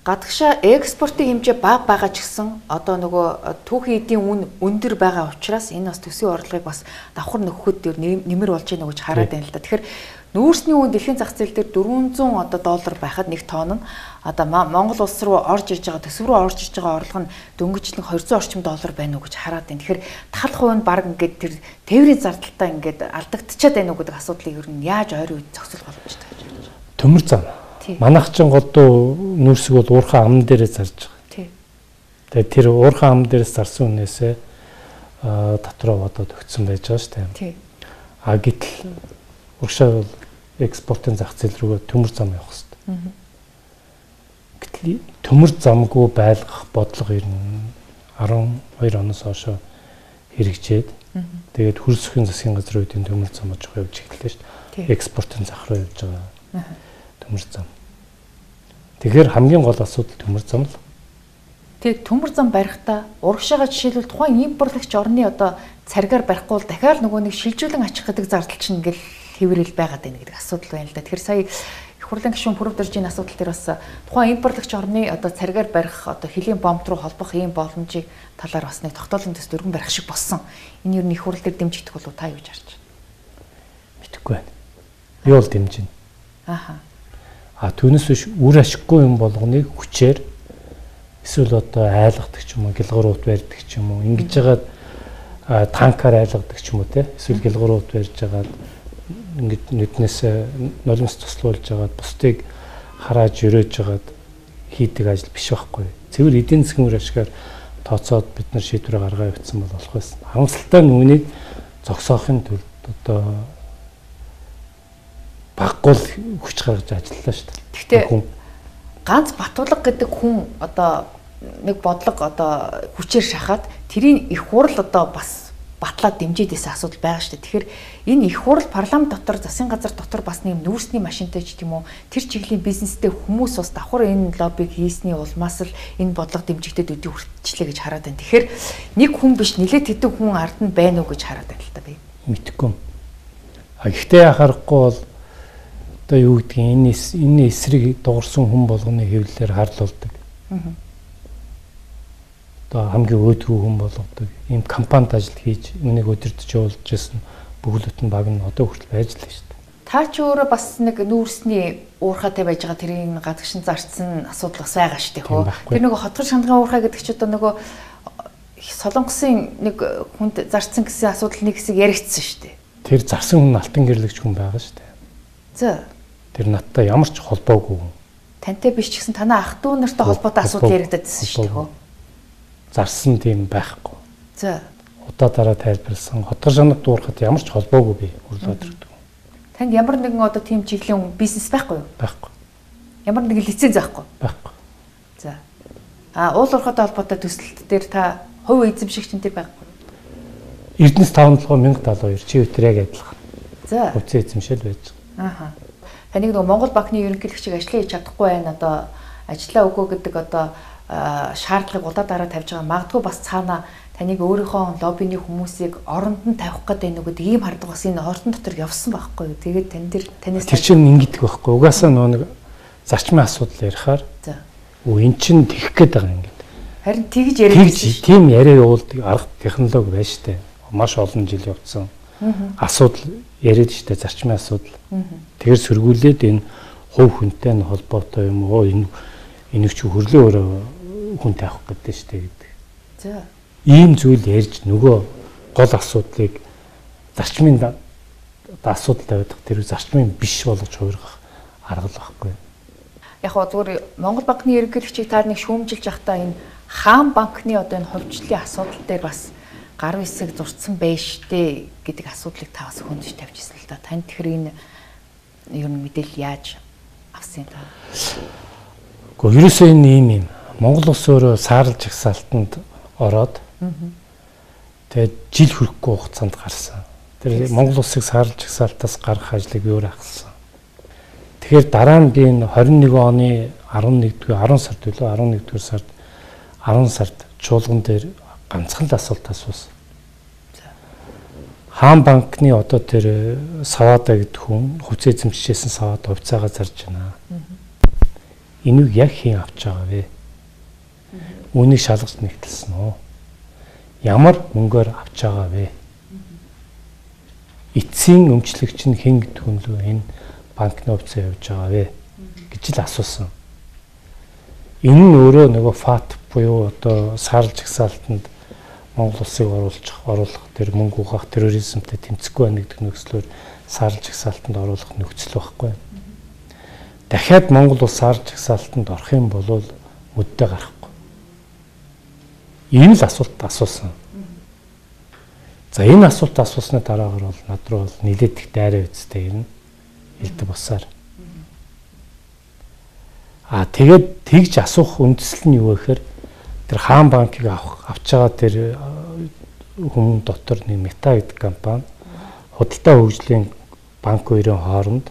гадагшаа экспортын хэмжээ бага байгаа ч гэсэн одоо нөгөө түүхийн эдийн үн өндөр байгаа учраас энэ бас төсвийн орлогыг бас давхар нөхөхөд нэмэр болж байна гэж хараад байна л да. Тэгэхээр нүүрсний үн дэлхийн зах зээл дээр дөрвөнзуун одоо доллар байхад нэг тонн нь одоо Монгол улс руу орж ирж байгаа төсөв рүү орж ирж байгаа орлого нь дөнгөж нэг хоёрзуун орчим доллар байна уу гэж хараад байна. Тэгэхээр тал хувь нь баг ингээд тэр тээврийн зардалтай ингээд алдагдчихад байна уу гэдэг асуудлыг ер нь яаж ойрын үед зохицуулах боломжтой гэж байна. Төмөр зам. Манайхчин голдуу нүүрсэг бол уурхай амн дээрээ зарж байгаа. Тий. Тэгээд тэр уурхай амн дээрээс зарсан үнээсээ дотроо бодоод өгсөн байж байгаа шүү дээ. Тий. А гэтэл урагшаа бол экспортын зах зээл рүүгээ төмөр зам явах хэрэгтэй. Гэтэл төмөр замгүй байлгах бодлого ер нь арван хоёр оноос хойш хэрэгжээд тэгээд хөрсөхийн засгийн газрын үеийн төмөр зам аж ахуй явж эхэллээ шүү дээ. Экспортын зах руу явж байгаа төмөр зам. Тэгэхээр хамгийн гол асуудал төмөр зам л. Тэгээд төмөр зам барихтаа урагшаага жишээлбэл тухайн импортлагч орны одоо царгаар барихгүй бол дахиад нөгөө нэг шилжүүлэн ачих гэдэг зардал чинь ингээл хэврэл байгаад байна гэдэг асуудал байна л да. Тэгэхээр сая их хурлын гишүүн Пүрэв Доржийн асуудал дээр бас тухайн импортлагч орны одоо царгаар барих одоо хөлийн бомб руу холбох ийм боломжийг талаар бас нэг тогтоолын төс дөрвөн барих шиг болсон. Энэ юу нэг их хурл дээр дэмжигдэх болов та юу гэж харж байна? Мэдэхгүй байна. Юу бол дэмжинэ. Ааха. А түүнээс биш үр ашиггүй юм болгоныг хүчээр эсвэл одоо айлгадаг ч юм уу, гэлгуурууд барьдаг ч юм уу, ингэж жагаад танкаар айлгадаг ч юм уу те. Эсвэл гэлгуурууд барьж жагаад ингэж нүднээс нулимс туслуулж жагаад бусдыг харааж өрөөж жагаад хийдэг ажил биш байхгүй. Цэвэр эдийн засгийн үр ашигаар тооцоод бид нар шийдвэр гаргаа явуулсан бол болох байсан. Харамсалтай нь үүнийг зогсоохын тулд одоо баггуул хүч гаргаж ажиллалаа шүү дээ. Гэхдээ ганц Батулга гэдэг хүн одоо нэг бодлого одоо хүчээр шахаад тэрийг их хурл одоо бас батлаад дэмжиж байсан асуудал байгаа шүү дээ. Тэгэхээр энэ их хурл парламент дотор засгийн газар дотор бас нэг нүүрсний машинтай ч тийм үү тэр чиглэлийн бизнестэй хүмүүс бас давхар энэ лоббиг хийсний улмаас л энэ бодлого дэмжигдээд өдөө хүрчлээ гэж хараад байна. Тэгэхээр нэг хүн биш нэлээд хэдэн хүн ард нь байна уу гэж хараад байна л та би. Мэдхгүй. А гэхдээ яхахгүй бол одоо юу гэдгийг энэ энэ эсрэг дуурсан хүн болгоны хэвлэлээр харлуулдаг. Аа. Одоо хамгийн өөдгөө хүн болгодог. Ийм компанид ажил хийж үнийг өдөртөж явуулж байсан бүгд бүтэн баг нь одоо хүртэл байж л шүү дээ. Та ч өөрөө бас нэг нүүрсний уурхайтай байж байгаа тэрийг гадагшин зарцсан асуудал бас байгаа шүү дээ хөө. Тэр нөгөө хотгор шангаан уурхай гэдэг чи одоо нөгөө солонгосын нэг хүнд зарцсан гэсэн асуудал нэг хэсэг яригдсан шүү дээ. Тэр зарсан хүн алтан гэрлэгч хүн байгаа шүү дээ. За. Тэр надтай ямар ч холбоогүй хүн. Тантай биш ч гэсэн танаа ах дүү нартай холбоотой асуудал яригдчихсэн шүү дээ хөө. Зарсан тийм байхгүй. За. Удаа дараа тайлбарласан хотгор шанагт дуурахад ямар ч холбоогүй би өрлөөд ирдэг. Танд ямар нэгэн одоо тийм чиглэлийн бизнес байхгүй юу? Байхгүй. Ямар нэгэн лиценз байхгүй? Байхгүй. За. А уул уурхайтай холбоотой төсөлт дээр та хувь эзэмшигч энэ төр байхгүй юу? Эрдэнэс таван толгой мянга талбай хоёр чи өтөр яг адилхан. За. Хувьцаа эзэмшэл байж байгаа. Ааха. Таныг нөгөө Монгол банкны ерөнхийлөгчийг ажлаа хийж чадахгүй байна одоо ажиллаа өгөө гэдэг одоо шаардлагыг удаа дараа тавьж байгаа. Магадгүй бас цаана таныг өөрийнхөө лоббины хүмүүсийг оронд нь тавих гэдэг нэг ийм хардаг бас энэ ордон дотор явсан байхгүй юу. Тэгээд тань дээр танаас тэр чинь ингэдэг байхгүй. Угаасаа нөгөө нэг зарчмын асуудал ярихаар за. Өө эн чинь тэгэх гээд байгаа юм ингээд. Харин тэгж яриад байсан. Тийм яриа явуулдаг арга технологи байна штэ. Маш олон жил явцсан. Асуудал яриад штэ зарчмын асуудал. Тэгэхээр сөргүүлээд энэ хувь хүнтэй нь холбоотой юм уу энэ энэ ч хөрлөө өөрөө хүн таах гэдэг штэ гэдэг. За. Ийм зүйл ярьж нөгөө гол асуудлыг зарчмын асуудал тавьдаг тэр зарчмын биш болгож хувиргах арга л байхгүй. Яг гоо зүгээр Монгол банкны ерөнхийлөгчийг та нэг шүүмжилж байхдаа энэ хаан банкны одоо энэ хувьчлалын асуудал дээр бас гар хэсэг зурцсан байж штэ гэдэг асуудлыг та бас хөндөж тавьжсэн л да. Танд тэгэхээр энэ ер нь мэдээлэл яаж авсан та? Гэхдээ ерөөсөө энэ ийм юм. Монгол улс өөрөө саарл жагсаалтанд ороод тэгээд жил хүрэхгүй хугацаанд гарсан. Тэр Монгол улсыг саарл жагсаалтаас гаргах ажлыг би өөрөө ахсан. Тэгэхээр дараа нь би энэ двадцать нэгэн оны арван нэгдүгээр арван сард билүү арван нэгдүгээр сард арван сард чуулган дээр ганцхан л асуулт асуусан. Хаан банкны одоо тэр Савада гэдэг хүн хувьцаа эзэмшижсэн Савада хувьцаагаа зарж байна. энийг яг хэн авч байгаа вэ? Үүнийг шалгаж нэгтэлсэн үү? Ямар мөнгөөр авч байгаа вэ? Эцсийн өмчлөгч нь хэн гэдэг хүн лөө энэ банкны хувьцаа явж байгаа вэ гэж л асуусан. Энэ нь өөрөө нөгөө фат буюу одоо саарл жагсаалтанд Монгол улсыг оруулж оруулах тэр мөнгө угаах терроризмтэй тэмцэхгүй байна гэдэг нөхцлөөр саарл жагсаалтанд оруулах нөхцөл байхгүй. Дахиад Монгол улс саарл жагсаалтанд орох юм бол өддөө гарахгүй. Энэ л асуулт асуусан. За энэ асуулт асуусны дараагаар бол над руу бол нэлээд их дайраа үсттэй ирнэ. Илдэг босаар. А тэгээд тэгж асуух үндэслэл нь юу вэ гэхээр тэр хаан банкыг авах авч байгаа тэр хүн дотор нэг Мета гэдэг компани худалдаа хөгжлийн банк хоёрын хооронд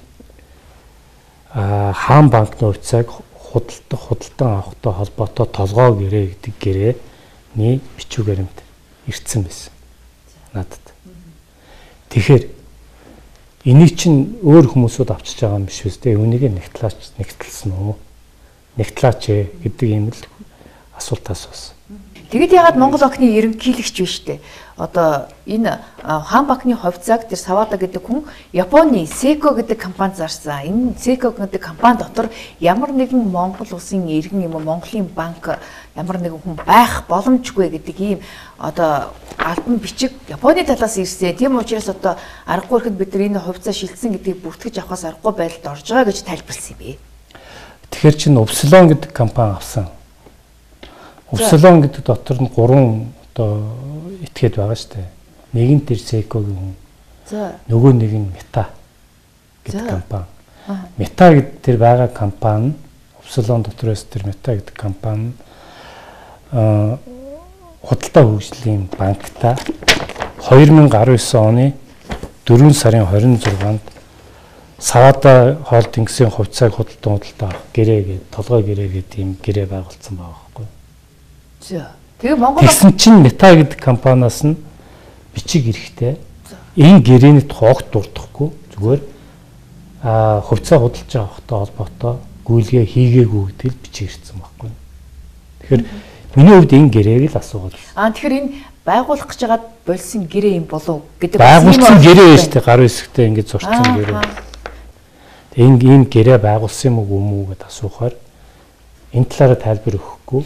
а хаан банкны хувьцааг худалдаа худалдан авахтай холбоотой толгой гэрээ гэдэг гэрээний бичиг баримт ирсэн байсан. Надад. Тэгэхээр энийг чинь өөр хүмүүсүүд авчиж байгаа юм биш үстэй. Үүнийг нэгтлаач нэгтэлсэн үү? Нэгтлаач гэдэг юм л асуулт асуусан. Тэгэд ягаад Монгол банкны ерөнхийлөгч биш үү? Одоо энэ хаан банкны хувьцааг тэр Савада гэдэг хүн Японы Seiko гэдэг компани зарсан. Энэ Seiko гэдэг компани дотор ямар нэгэн Монгол улсын иргэн юм уу Монголын банк ямар нэгэн хүн байх боломжгүй гэдэг ийм одоо албан бичиг Японы талаас ирсэн. Тийм учраас одоо аргагүй ихэд бид нар энэ хувьцаа шилжсэн гэдгийг бүртгэж авахаас аргагүй байдалд орж байгаа гэж тайлбарласан юм бэ. Тэгэхээр чинь Upsilon гэдэг компани авсан. Upsilon гэдэг дотор нь гурван одоо этгээд байгаа шүү дээ. Нэг нь тэр Seiko-гийн хүн. За. Нөгөө нэг нь Meta гэдэг компани. Meta гэдэг тэр байгаа компани Upsilon дотроос тэр Meta гэдэг компани а худалдаа хөгжлийн банкта две тысячи десять оны дөрвөн сарын хорин зургаанд Савада холдингсийн хувьцааг худалдан худалдаа авах гэрээ гэдэг толгой гэрээ гэдэг юм гэрээ байгуулсан байгаа байхгүй. За. Тэгээ Монгол Тэгсэн чинь Meta гэдэг компаниас нь бичиг ирэхтэй. Энэ гэрээний тоогт дурдахгүй зүгээр а хувьцаа худалдаж авахтай холбоотой гүйлгээ хийгээгүй гэдэг л бичиг ирсэн байхгүй. Тэгэхээр миний хувьд энэ гэрээг л асуугаад. Аа тэгэхээр энэ байгуулах гэж байгаа болсон гэрээ юм болов гэдэг байгуулсан гэрээ шүү дээ гар хэсэгтээ ингэж зурцсан гэрээ. Энэ энэ гэрээ байгуулсан юм уу юм уу гэдээ асуухаар энэ талаараа тайлбар өгөхгүй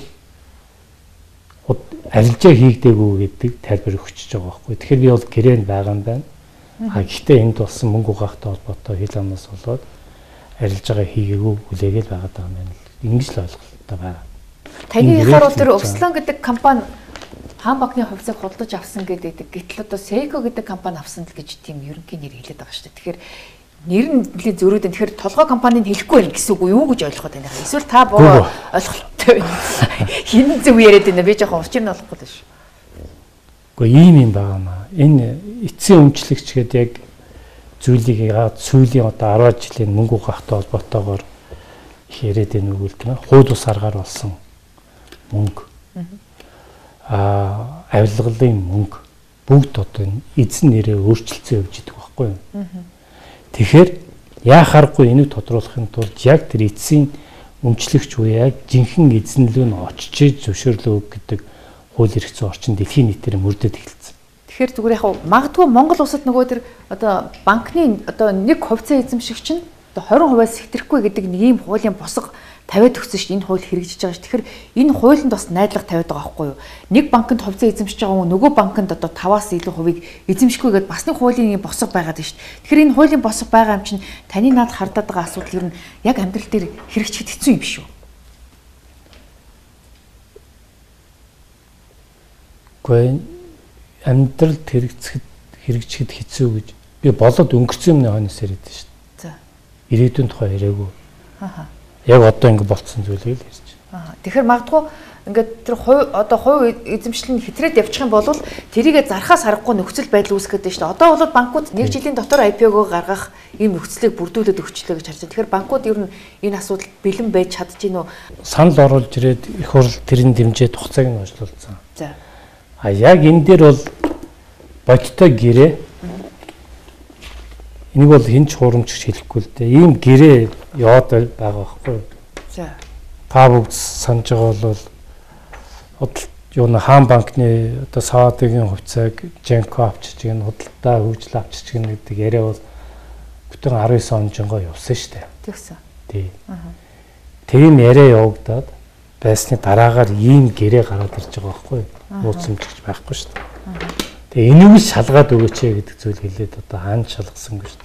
арилжаа хийгдээгүй гэдэг тайлбар өгчөж байгаа байхгүй. Тэгэхээр би бол гэрээнд байгаа юм байна. А гэхдээ энд болсон мөнгө угаахтай холбоотой хил амнаас болоод арилжаагаа хийгээгүй хүлээгээл байгаа даа юм байна. Ингэж л ойлголттой байна. Таны харахаар бол тэр Upsilon гэдэг компани хаан банкны хувьцааг худалдаж авсан гэдэг. Гэтэл одоо Seiko гэдэг компани авсан л гэж тийм ерөнхий нэр хэлээд байгаа шүү дээ. Тэгэхээр нэр нь нэлийн зөрүүдэн тэгэхээр толгой компаниг хэлэхгүй байх гэсэн үг юу гэж ойлгоход байна. Эсвэл та боо ойлголттой байна. Хин зөв яриад байна. Би жоохон учир нь болохгүй шүү. Гэхдээ ийм юм байгаа маа. Энэ эцсийн өмчлөгч гэдэг яг зүйлийг яагаад сүүлийн одоо арван жилийн мөнгө угаахтай холбоотойгоор их яриад байна үгүй л тийм ээ. Хууль ус аргаар болсон мөнгө. Аа авилгалын мөнгө бүгд одоо эзэн нэрээ өөрчлөлтсөн явж идэг байхгүй юу? Тэгэхээр яахааргүй энийг тодруулахын тулд яг тэр эцсийн өмчлөгч уу яг жинхэнэ эзэнлүү нь очиж зөвшөөрлөө гэдэг хууль эрх зүйн орчин дэлхийн нийтээр мөрдөд эхэлсэн. Тэгэхээр зүгээр яг магадгүй Монгол улсад нөгөө тэр одоо банкны одоо нэг хувьцаа эзэмшигч нь одоо двадцать хувиас хэтрэхгүй гэдэг нэг ийм хуулийн босго тавиад өгсөн шүү дээ. Энэ хууль хэрэгжиж байгаа шүү. Тэгэхээр энэ хуулинд бас найдлага тавиад байгаа байхгүй юу? Нэг банкнд хувьцаа эзэмшиж байгаа хүн нөгөө банкнд одоо таваас илүү хувийг эзэмшихгүйгээд бас нэг хуулийн босго байгаад шүү дээ. Тэгэхээр энэ хуулийн босго байгаа юм чинь таны наад хардаад байгаа асуудал ер нь яг амьдрал дээр хэрэгжихэд хэцүү юм биш үү? Гэхдээ амьдралд хэрэгжихэд хэрэгжихэд хэцүү гэж би болоод өнгөрсөн юмны хойноос яриад шүү дээ. За. Ирээдүйн тухай яриаггүй. Ахаа. Яг одоо ингэ болцсон зүйлийг л ярьж байна. Аа. Тэгэхээр магадгүй ингээд тэр хувь одоо хувь эзэмшил нь хэтрээд явчих юм бол тэрийгэ зархаас харахгүй нөхцөл байдал үүсгэж байна шүү дээ. Одоо бол банкуд нэг жилийн дотор ай пи о-го гаргах ийм нөхцөлийг бүрдүүлээд өгчлөө гэж харж байна. Тэгэхээр банкуд ер нь энэ асуудалд бэлэн байж чадж гинөө. Санал оруулж ирээд их хурл тэрийн дэмжээд хугацааг нь очлуулсан. За. А яг энэ дээр бол бодтой гэрээ. Энийг бол хэн ч хуурамч хэлэхгүй л дээ. Ийм гэрээ яваад байгаа байхгүй юу? За. та бүгд санаж байгаа бол юуна хаан банкны одоо саваадгийн хувьцааг Женко авчиж гин худалдаа хөгжил авчиж гин гэдэг яриа бол бүтэн арван девять он жингоо явсан шүү дээ. Тэгсэн. Тий. Тийм яриа явагдаад байсны дараагаар ийм гэрээ гараад ирж байгаа байхгүй юу? Нууцсамжигч байхгүй шүү дээ. Тэгээ энийг шалгаад өгөөч гэдэг зүйл хэлээд одоо хаан шалгасан гэж.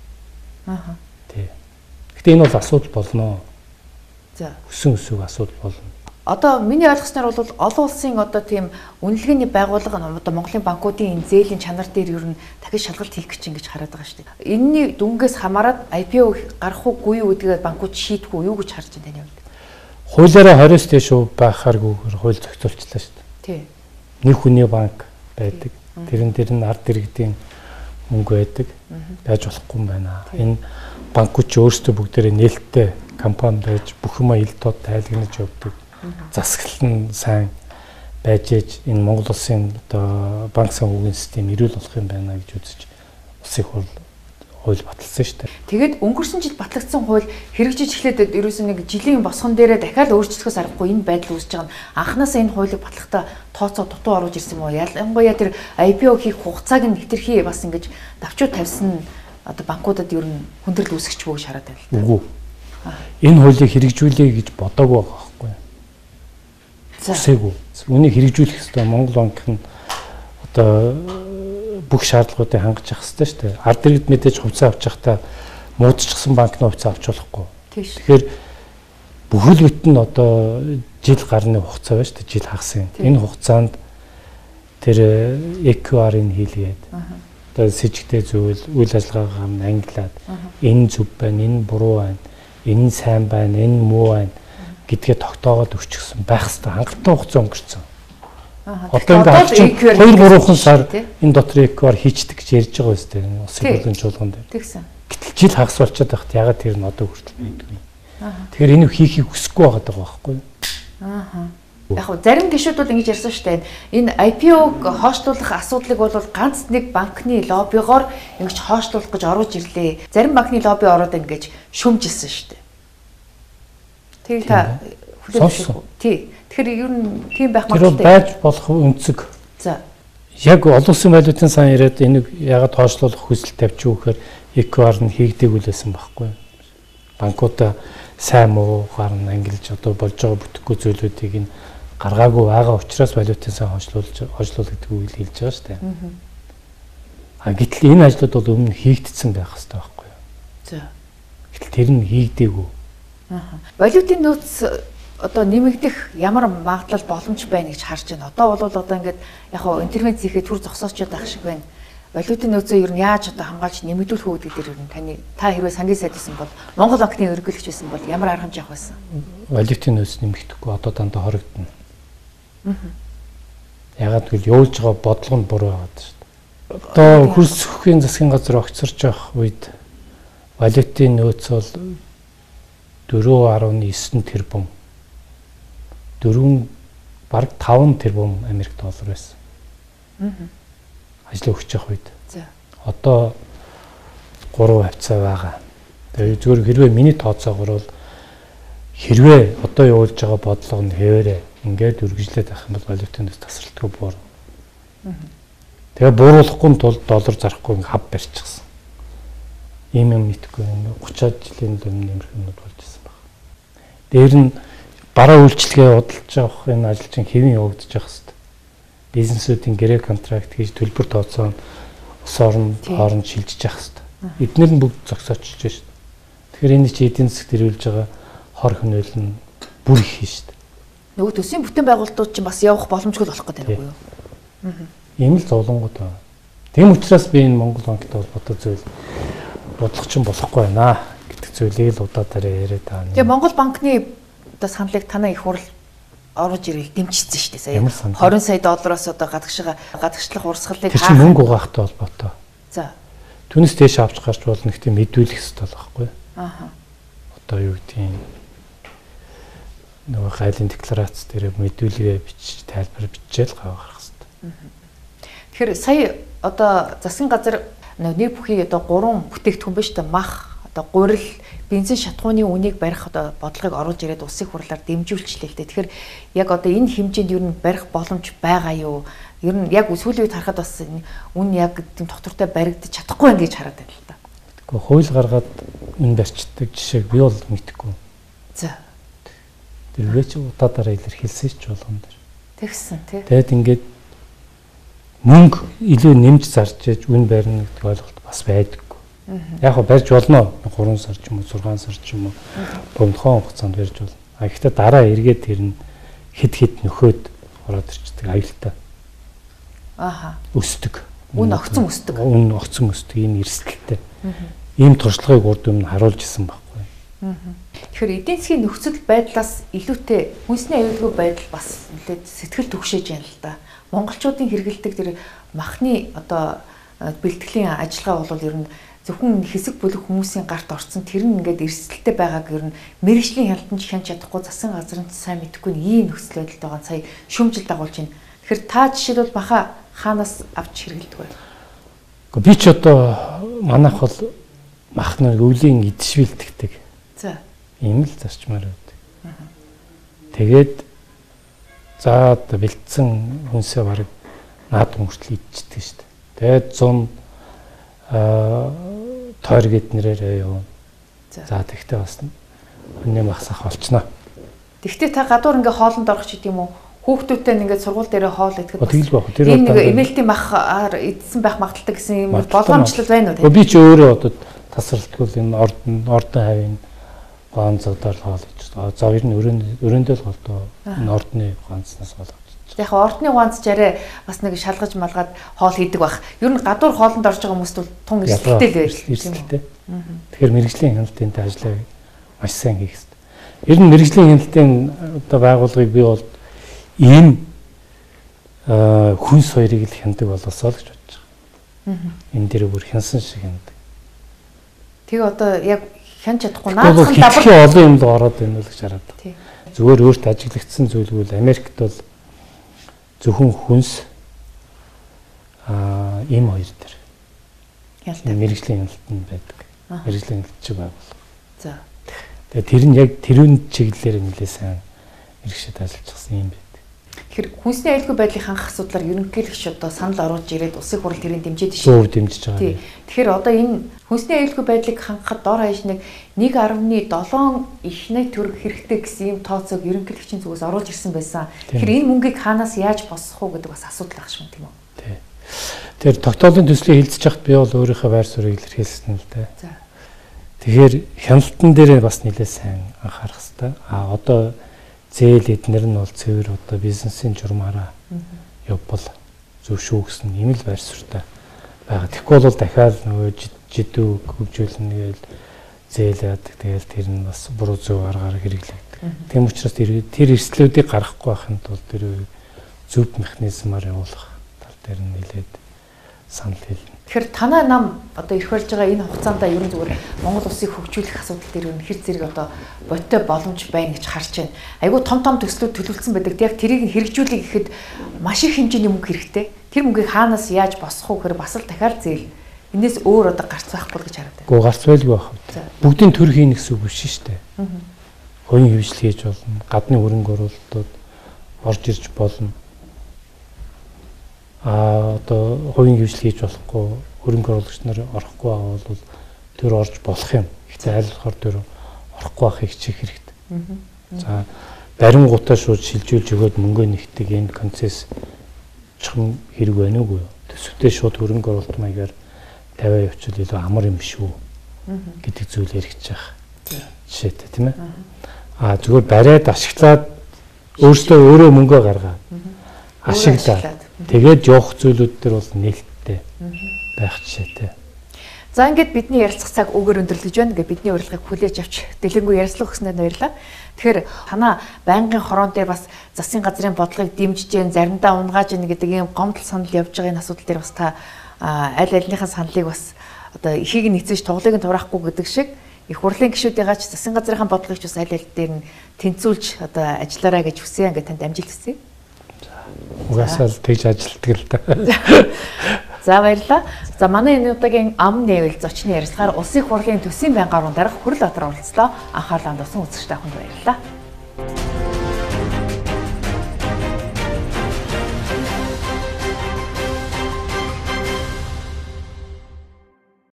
Аа. Тий. Гэтэ энэ бол асуудал болно. За. Өсөн өсөг асуудал болно. Одоо миний ойлгосноор бол олон улсын одоо тийм үнэлгээний байгууллага одоо Монголын банкуудын энэ зээлийн чанар дээр ер нь дахиж шалгалт хийх гэж ингэж хараад байгаа шүү дээ. Энэний дүнгээс хамаарат ай пи о гарах уугүй юу гэдгээ банкуд шийдэх үү юу гэж харж байна тань яваад. Хуулиараа хориос дэш байхааргүйгээр хууль зохицуулчлаа шүү дээ. Тий. Нэг хүний банк байдаг. Тэрэн дээр нь ард иргэдийн мөнгө байдаг. Байж болохгүй юм байна. Энэ банкуд ч өөрсдөө бүгдээрээ нээлттэй компани байж бүх юм ил тод тайлагнаж явдаг. Засаглал нь сайн байж ээж энэ Монгол улсын одоо банк санхүүгийн систем эрүүл болох юм байна гэж үзэж улсын хууль хууль баталсан шүү дээ. Тэгээд өнгөрсөн жил батлагдсан хууль хэрэгжиж эхлээд ерөөсөө нэг жилийн босгон дээрээ дахиад өөрчлөхөөс аргагүй энэ байдал үүсэж байгаа нь анханасаа энэ хуулийг батлахдаа тооцоо дутуу оруулж ирсэн юм уу? Ялангуяа тэр ай пи о хийх хугацааг нь хэтэрхий бас ингэж давчуу тавьсан одоо банкудад ер нь хүндрэл үүсгэж бүгд шараад байна л. Үгүй. Энэ хуулийг хэрэгжүүлэе гэж бодоагүй байгаа байхгүй юу? Үсээгүй. Үнийг хэрэгжүүлэх хэрэгтэй Монгол банк нь одоо бүх шаардлагуудыг хангаж явах хэрэгтэй шүү дээ. Ард иргэд мэдээж хувьцаа авч явахдаа муудчихсан банкны хувьцаа авч болохгүй. Тэгэхээр бүхэл бүтэн одоо жил гарны хугацаа байна шүү дээ. Жил хагас юм. Энэ хугацаанд тэр и кью ар-ыг хийлгээд одоо с жигтэй зүйл үйл ажиллагаагаа ангилаад энэ зөв байна, энэ буруу байна, энэ сайн байна, энэ муу байна гэдгээ тогтоогоод өчгсөн байх хэрэгтэй. Хангалттай хугацаа өнгөрцөн. Одоо ингээд хоёр гурван сар энэ дотор и кью ар хийчдэг гэж ярьж байгаа үстэй улсын хурлын чуулган дээр. Тэгсэн. Гэтэл жил хагас болчиход байхад ягаад тэр нь одоо хүртэл байдгүй. Тэгэхээр энэ хийхийг хүсэхгүй байгаа даа байхгүй юу? Аа. Яг нь зарим гишүүд бол ингэж ярьсан шүү дээ. Энэ ай пи о-г хойшлуулах асуудлыг бол ганц нэг банкны лоббигоор ингэж хойшлуулах гэж оруулж ирлээ. Зарим банкны лобби ороод ингэж шүмжилсэн шүү дээ. Тэг та хүлээж. Тий. Тэгэхээр ер нь тийм байх магадлалтай. Тэр байж болох өнцөг. За. Яг олон улсын валютын сан ирээд энийг ягаад хойшлуулах хүсэл тавьчих вэ гэхээр и кью ар нь хийгдээгүй л байсан байхгүй юу? Банкудаа сайн муугаар нь ангилж одоо болж байгаа бүтэхгүй зүйлүүдийг нь гаргаагүй байгаа учраас валютын сан хойшлуулж хойшлуул гэдэг үгийг хэлж байгаа шүү дээ. А гэтэл энэ ажлууд бол өмнө хийгдсэн байх хэрэгтэй байхгүй юу? За. Гэтэл тэр нь хийгдээгүй. Аа. Валютын нөөц одоо нэмэгдэх ямар магадлал боломж байна гэж харж байна. Одоо бол одоо ингээд яг хоо интервенц хийхэд түр зогсоочод байх шиг байна. Валютын нөөцөө ер нь яаж одоо хамгаалж нэмэгдүүлэх үү гэдэг дээр ер нь таны та хэрвээ сангийн сайд байсан бол Монгол банкны ерөнхийлөгч байсан бол ямар арга хэмжээ авах байсан? Валютын нөөц нэмэгдэхгүй одоо дандаа хоригдно. Аа. Ягаад гэвэл явуулж байгаа бодлого нь буруу байгаад шүү дээ. Одоо хөрс зөвхөн засгийн газар огцорч явах үед валютын нөөц бол дөрвөн гаруй девять тэрбум дөрвөн бараг таван тэрбум Америк доллар байсан. Аа. Ажил өгч явах үед. За. Одоо гурван хавцаа байгаа. Тэгээ зүгээр хэрвээ миний тооцоогоор бол хэрвээ одоо явуулж байгаа бодлого нь хэвээрээ ингээд үргэлжлээд авах юм бол валютын нөөц тасралтгүй буур. Аа. Тэгээ бууруулахгүй тул доллар зарахгүй хав барьчихсан. Ийм юм мэдгүй гучаад жилийн өмнө нэмэх юмуд болж ирсэн баг. Дээр нь бараа үйлчлэгээ удалж авах энэ ажил чинь хэвэн явагдаж байгаа хэвээр. Бизнесүүдийн гэрээ контракт хийж төлбөр тооцоо улс орн хооронд шилжиж явах хэвээр. Эднэр нь бүгд зогсоочж байна шүү дээ. Тэгэхээр энэ чинь эдийн засгт ирүүлж байгаа хор хөнөөл нь бүр их хийн шүү дээ. Нөгөө төсвийн бүтээн байгуулалтууд чинь бас явах боломжгүй болох гэдэг юм уу? Аа. Ийм л зовлонгууд байна. Тийм учраас би энэ Монгол банктай холбоотой зүйл бодлого чинь болохгүй байна гэдэг зүйлийг л удаадараа яриад байгаа. Тэгээ Монгол банкны одоо саналыг танаа их хурл оруулж ирэл дэмжижсэн шүү дээ сая. двадцать сая доллароос одоо гадагшаа гадагшлах урсгалыг тэр чинь мөнгө угаахтай холбоотой. За. Түүнээс дээш авч гарч болно гэхдээ мэдүүлэх хэрэгтэй байхгүй. Аа. Одоо юу гэдгийг нөгөө гайлын декларац дээр мэдүүлгээ бичиж тайлбар бичээл гаргах хэрэгтэй. Тэгэхээр сая одоо засгийн газар нэг бүхий одоо гурван бүтээгдэхүүн биш үү? Мах, одоо гурил бензин шатхууны үнийг барих одоо бодлогыг оруулж ирээд улсын хурлаар дэмжүүлчихлээ л дээ. Тэгэхээр яг одоо энэ хэмжээнд ер нь барих боломж байгаа юу? Ер нь яг сүүлийн үед харахад бас үн яг тийм доктортой баригдаж чадахгүй байх гэж хараад байна л да. Тэгэхгүй хууль гаргаад үн барьцдаг жишээг би бол мэдэхгүй. За. Тэрвээ чи удаадараа илэрхийлсэн ч болгон дээр. Тэгсэн тий. Тэгэд ингээд мөнгө илүү нэмж зарж ээж үн барьна гэдэг ойлголт бас байдаггүй. Яг хөө барьж болно. гурван сар ч юм уу зургаан сар ч юм уу бомдхон хугацаанд барьж болно. А гэхдээ дараа эргээд тэр нь хид хид нөхөд ороод ирчдэг аюултай. Ааха. Өсдөг. Үн огцон өсдөг. Үн огцон өсдөг ийм эрсдэлтэй. Ийм туршлагыг урд өмнө харуулж исэн байхгүй. Тэгэхээр эдийн засгийн нөхцөл байдлаас илүүтэй хүнсний аюулгүй байдал бас нэлээд сэтгэл түгшээж байна л да. Монголчуудын хэрэгэлдэг тэр махны одоо бэлтгэлийн ажиллагаа бол ер нь зөвхөн хэсэг бүлэг хүмүүсийн гарт орсон тэр нь ингээд эрсдэлтэй байгааг ер нь мэрэгжлийн хяналтанд хянч чадахгүй засгийн газрын сайн мэдэхгүй ийм нөхцөл байдалд байгаа сая шүүмжил дагуулж байна. Тэгэхээр та жишээлбэл баха хаанаас авч хэрэгэлдэг вэ? Гэхдээ би ч одоо манайх бол махны өвлийн идшвэлтгдэг. За. Ийм л зарчмаар байдаг. Тэгээд за одоо бэлдсэн хүнсээ бараг наад хүртэл идчихдэг шүү дээ. Тэгээд цун аа тойр гэд нэрээр явна. За тэгтээ бас өнөө махсах болчихно. Тэгтээ та гадуур ингээ хоолнд орох ч гэдэм үү? Хүүхдүүдтэй ингээд сургууль дээр хоол идэхэд тэгэл байх. Тэр бол нэг эмээлтийн махаар идсэн байх магадaltaй гэсэн юм боломжлол байна уу? Би ч өөрөө одоо тасралтгүй энэ ордон ордон хавийн ганцдаар хоол идэж байгаа. За ер нь өрөөндөө л голдоо энэ ордны ганцнаас болоод. Яг ордны ганц жарэ бас нэг шалгаж малгаад хоол хийдэг байх. Ер нь гадуур хоолнд орж байгаа хүмүүст бол тун эрсдэлтэй л байж эрсдэлтэй. Тэгэхээр мэрэгжлийн хяналтынтай ажиллаа маш сайн хийх хэрэгтэй. Ер нь мэрэгжлийн хяналтын одоо байгууллагыг би бол ийм хүнс хоёрыг л хяндаг болосоо л гэж бодож байгаа. Энэ дээр бүр хянсан шиг хяндаг. Тэг одоо яг хянч чадахгүй наацхан давар олон юм л ороод байна л гэж хараад байна. Зүгээр өөрт ажиглагдсан зүйлгүй л Америкт бол зөвхөн хүнс аа ийм хоёр дээр ялтай мэрэгжлийн хяналтанд байдаг. Мэрэгжлийн хяналт шиг байгуулга. За. Тэгээ тэр нь яг тэрүүн чиглэлээр нэлээ сайн мэрэгшээд ажиллаж байгаа юм байна. Тэгэхээр хүнсний аюулгүй байдлыг хангах асуудлаар ерөнхийлөгч одоо санал оруулж ирээд улсын хурал тэрийг дэмжиж шүү. Зөв дэмжиж байгаа. Тэгэхээр одоо энэ хүнсний аюулгүй байдлыг хангахад дор хаяж нэг нэг нугас седем ихний төгрөг хэрэгтэй гэсэн ийм тооцоог ерөнхийлөгчийн зүгээс оруулж ирсэн байсан. Тэгэхээр энэ мөнгийг хаанаас яаж босгох уу гэдэг бас асуудал ах шиг тийм үү? Тий. Тэр тогтоолын төслийг хэлцэж хахад би бол өөрийнхөө байр суурийг илэрхийлсэн л дээ. За. Тэгэхээр хяналтан дээр бас нэлээд сайн анхаарах хэрэгтэй. А одоо зээл эднэр нь бол цэвэр одоо бизнесийн журмаараа явбал зөв шүү гэсэн юм л байр суурьтай байгаа. Тэгэхгүй бол дахиад нөгөө жидүү хөгжүүлнэ гээл зээл яадаг. Тэгэл тэр нь бас буруу зөв аргаар хэрэглэгддэг. Тийм учраас тэр тэр эрсдлүүдийг гаргахгүй байхын тулд тэр зөв механизмаар явуулах тал дээр нь нэлээд санал хэлнэ. Тэгэхээр танай нам одоо ирэх болж байгаа энэ хугацаанд ер нь зүгээр Монгол улсыг хөгжүүлэх асуудал дээр ер нь хэр зэрэг одоо бодтой боломж байна гэж харж байна. Айгуу том том төслүүд төлөвлөсөн байдаг. Яг тэрийг хэрэгжүүлэх гэхэд маш их хэмжээний мөнгө хэрэгтэй. Тэр мөнгийг хаанаас яаж босгох уу гэхээр бас л дахиад зээл. Энээс өөр одоо гарц байхгүй гэж хараад байна. Гэхдээ гарц байлгүй байх. Бүгдийн төр хийнэ гэсэн үг биш шүү дээ. Хоёрын хөвжил хийж болно. Гадны хөрөнгө оруулалтууд орж ирж болно. А одоо хувийн хөвжил хийж болохгүй хөрөнгө оруулагч нар орохгүй байгаа бол тэр орж болох юм. Гэхдээ аль болохоор тэр орохгүй байхыг хичээх хэрэгтэй. За барингуудаа шууд шилжүүлж өгөөд мөнгөө нэгтэг энэ концесс чухам хэрэг байна уу? Төсөвтэй шууд хөрөнгө оруулалт маягаар тавиа явуучвал илүү амар юм шүү гэдэг зүйл яригдж байгаа. Жишээтэй тийм ээ. А зүгээр бариад ашиглаад өөртөө өөрөө мөнгөө гаргаад ашиглаад тэгээд явах зүйлүүд төр бол нээлттэй байх жишээтэй. За ингээд бидний ярилцах цаг өгөр өндөрлөж байна. Ингээд бидний урилгыг хүлээж авч дэлгэнгүй ярилцлага өгснөд баярлалаа. Тэгэхээр танаа байнгын хорон дээр бас засгийн газрын бодлогыг дэмжиж जैन заримдаа унгааж ийн гэдэг ийм гомдол санал явж байгаа энэ асуудал дээр бас та аль альныхаа саналыг бас одоо ихийг нь эцэж тоглоыг нь тураахгүй гэдэг шиг их хурлын гишүүдийн ч засгийн газрын бодлогыг ч бас аль аль дээр нь тэнцүүлж одоо ажиллаарай гэж хүсье. Ингээд танд амжилт хүсье. Угаасаа л тэгж ажилтдаг л та. За баярлалаа. За манай энэ удаагийн ам нээвэл зочны ярилцлагаар улсын их хурлын төсвийн байнгын орон дарга Хүрэл Баатар оролцлоо. Анхаарлаа хандуулсан үзэгчтэй хүнд баярлалаа.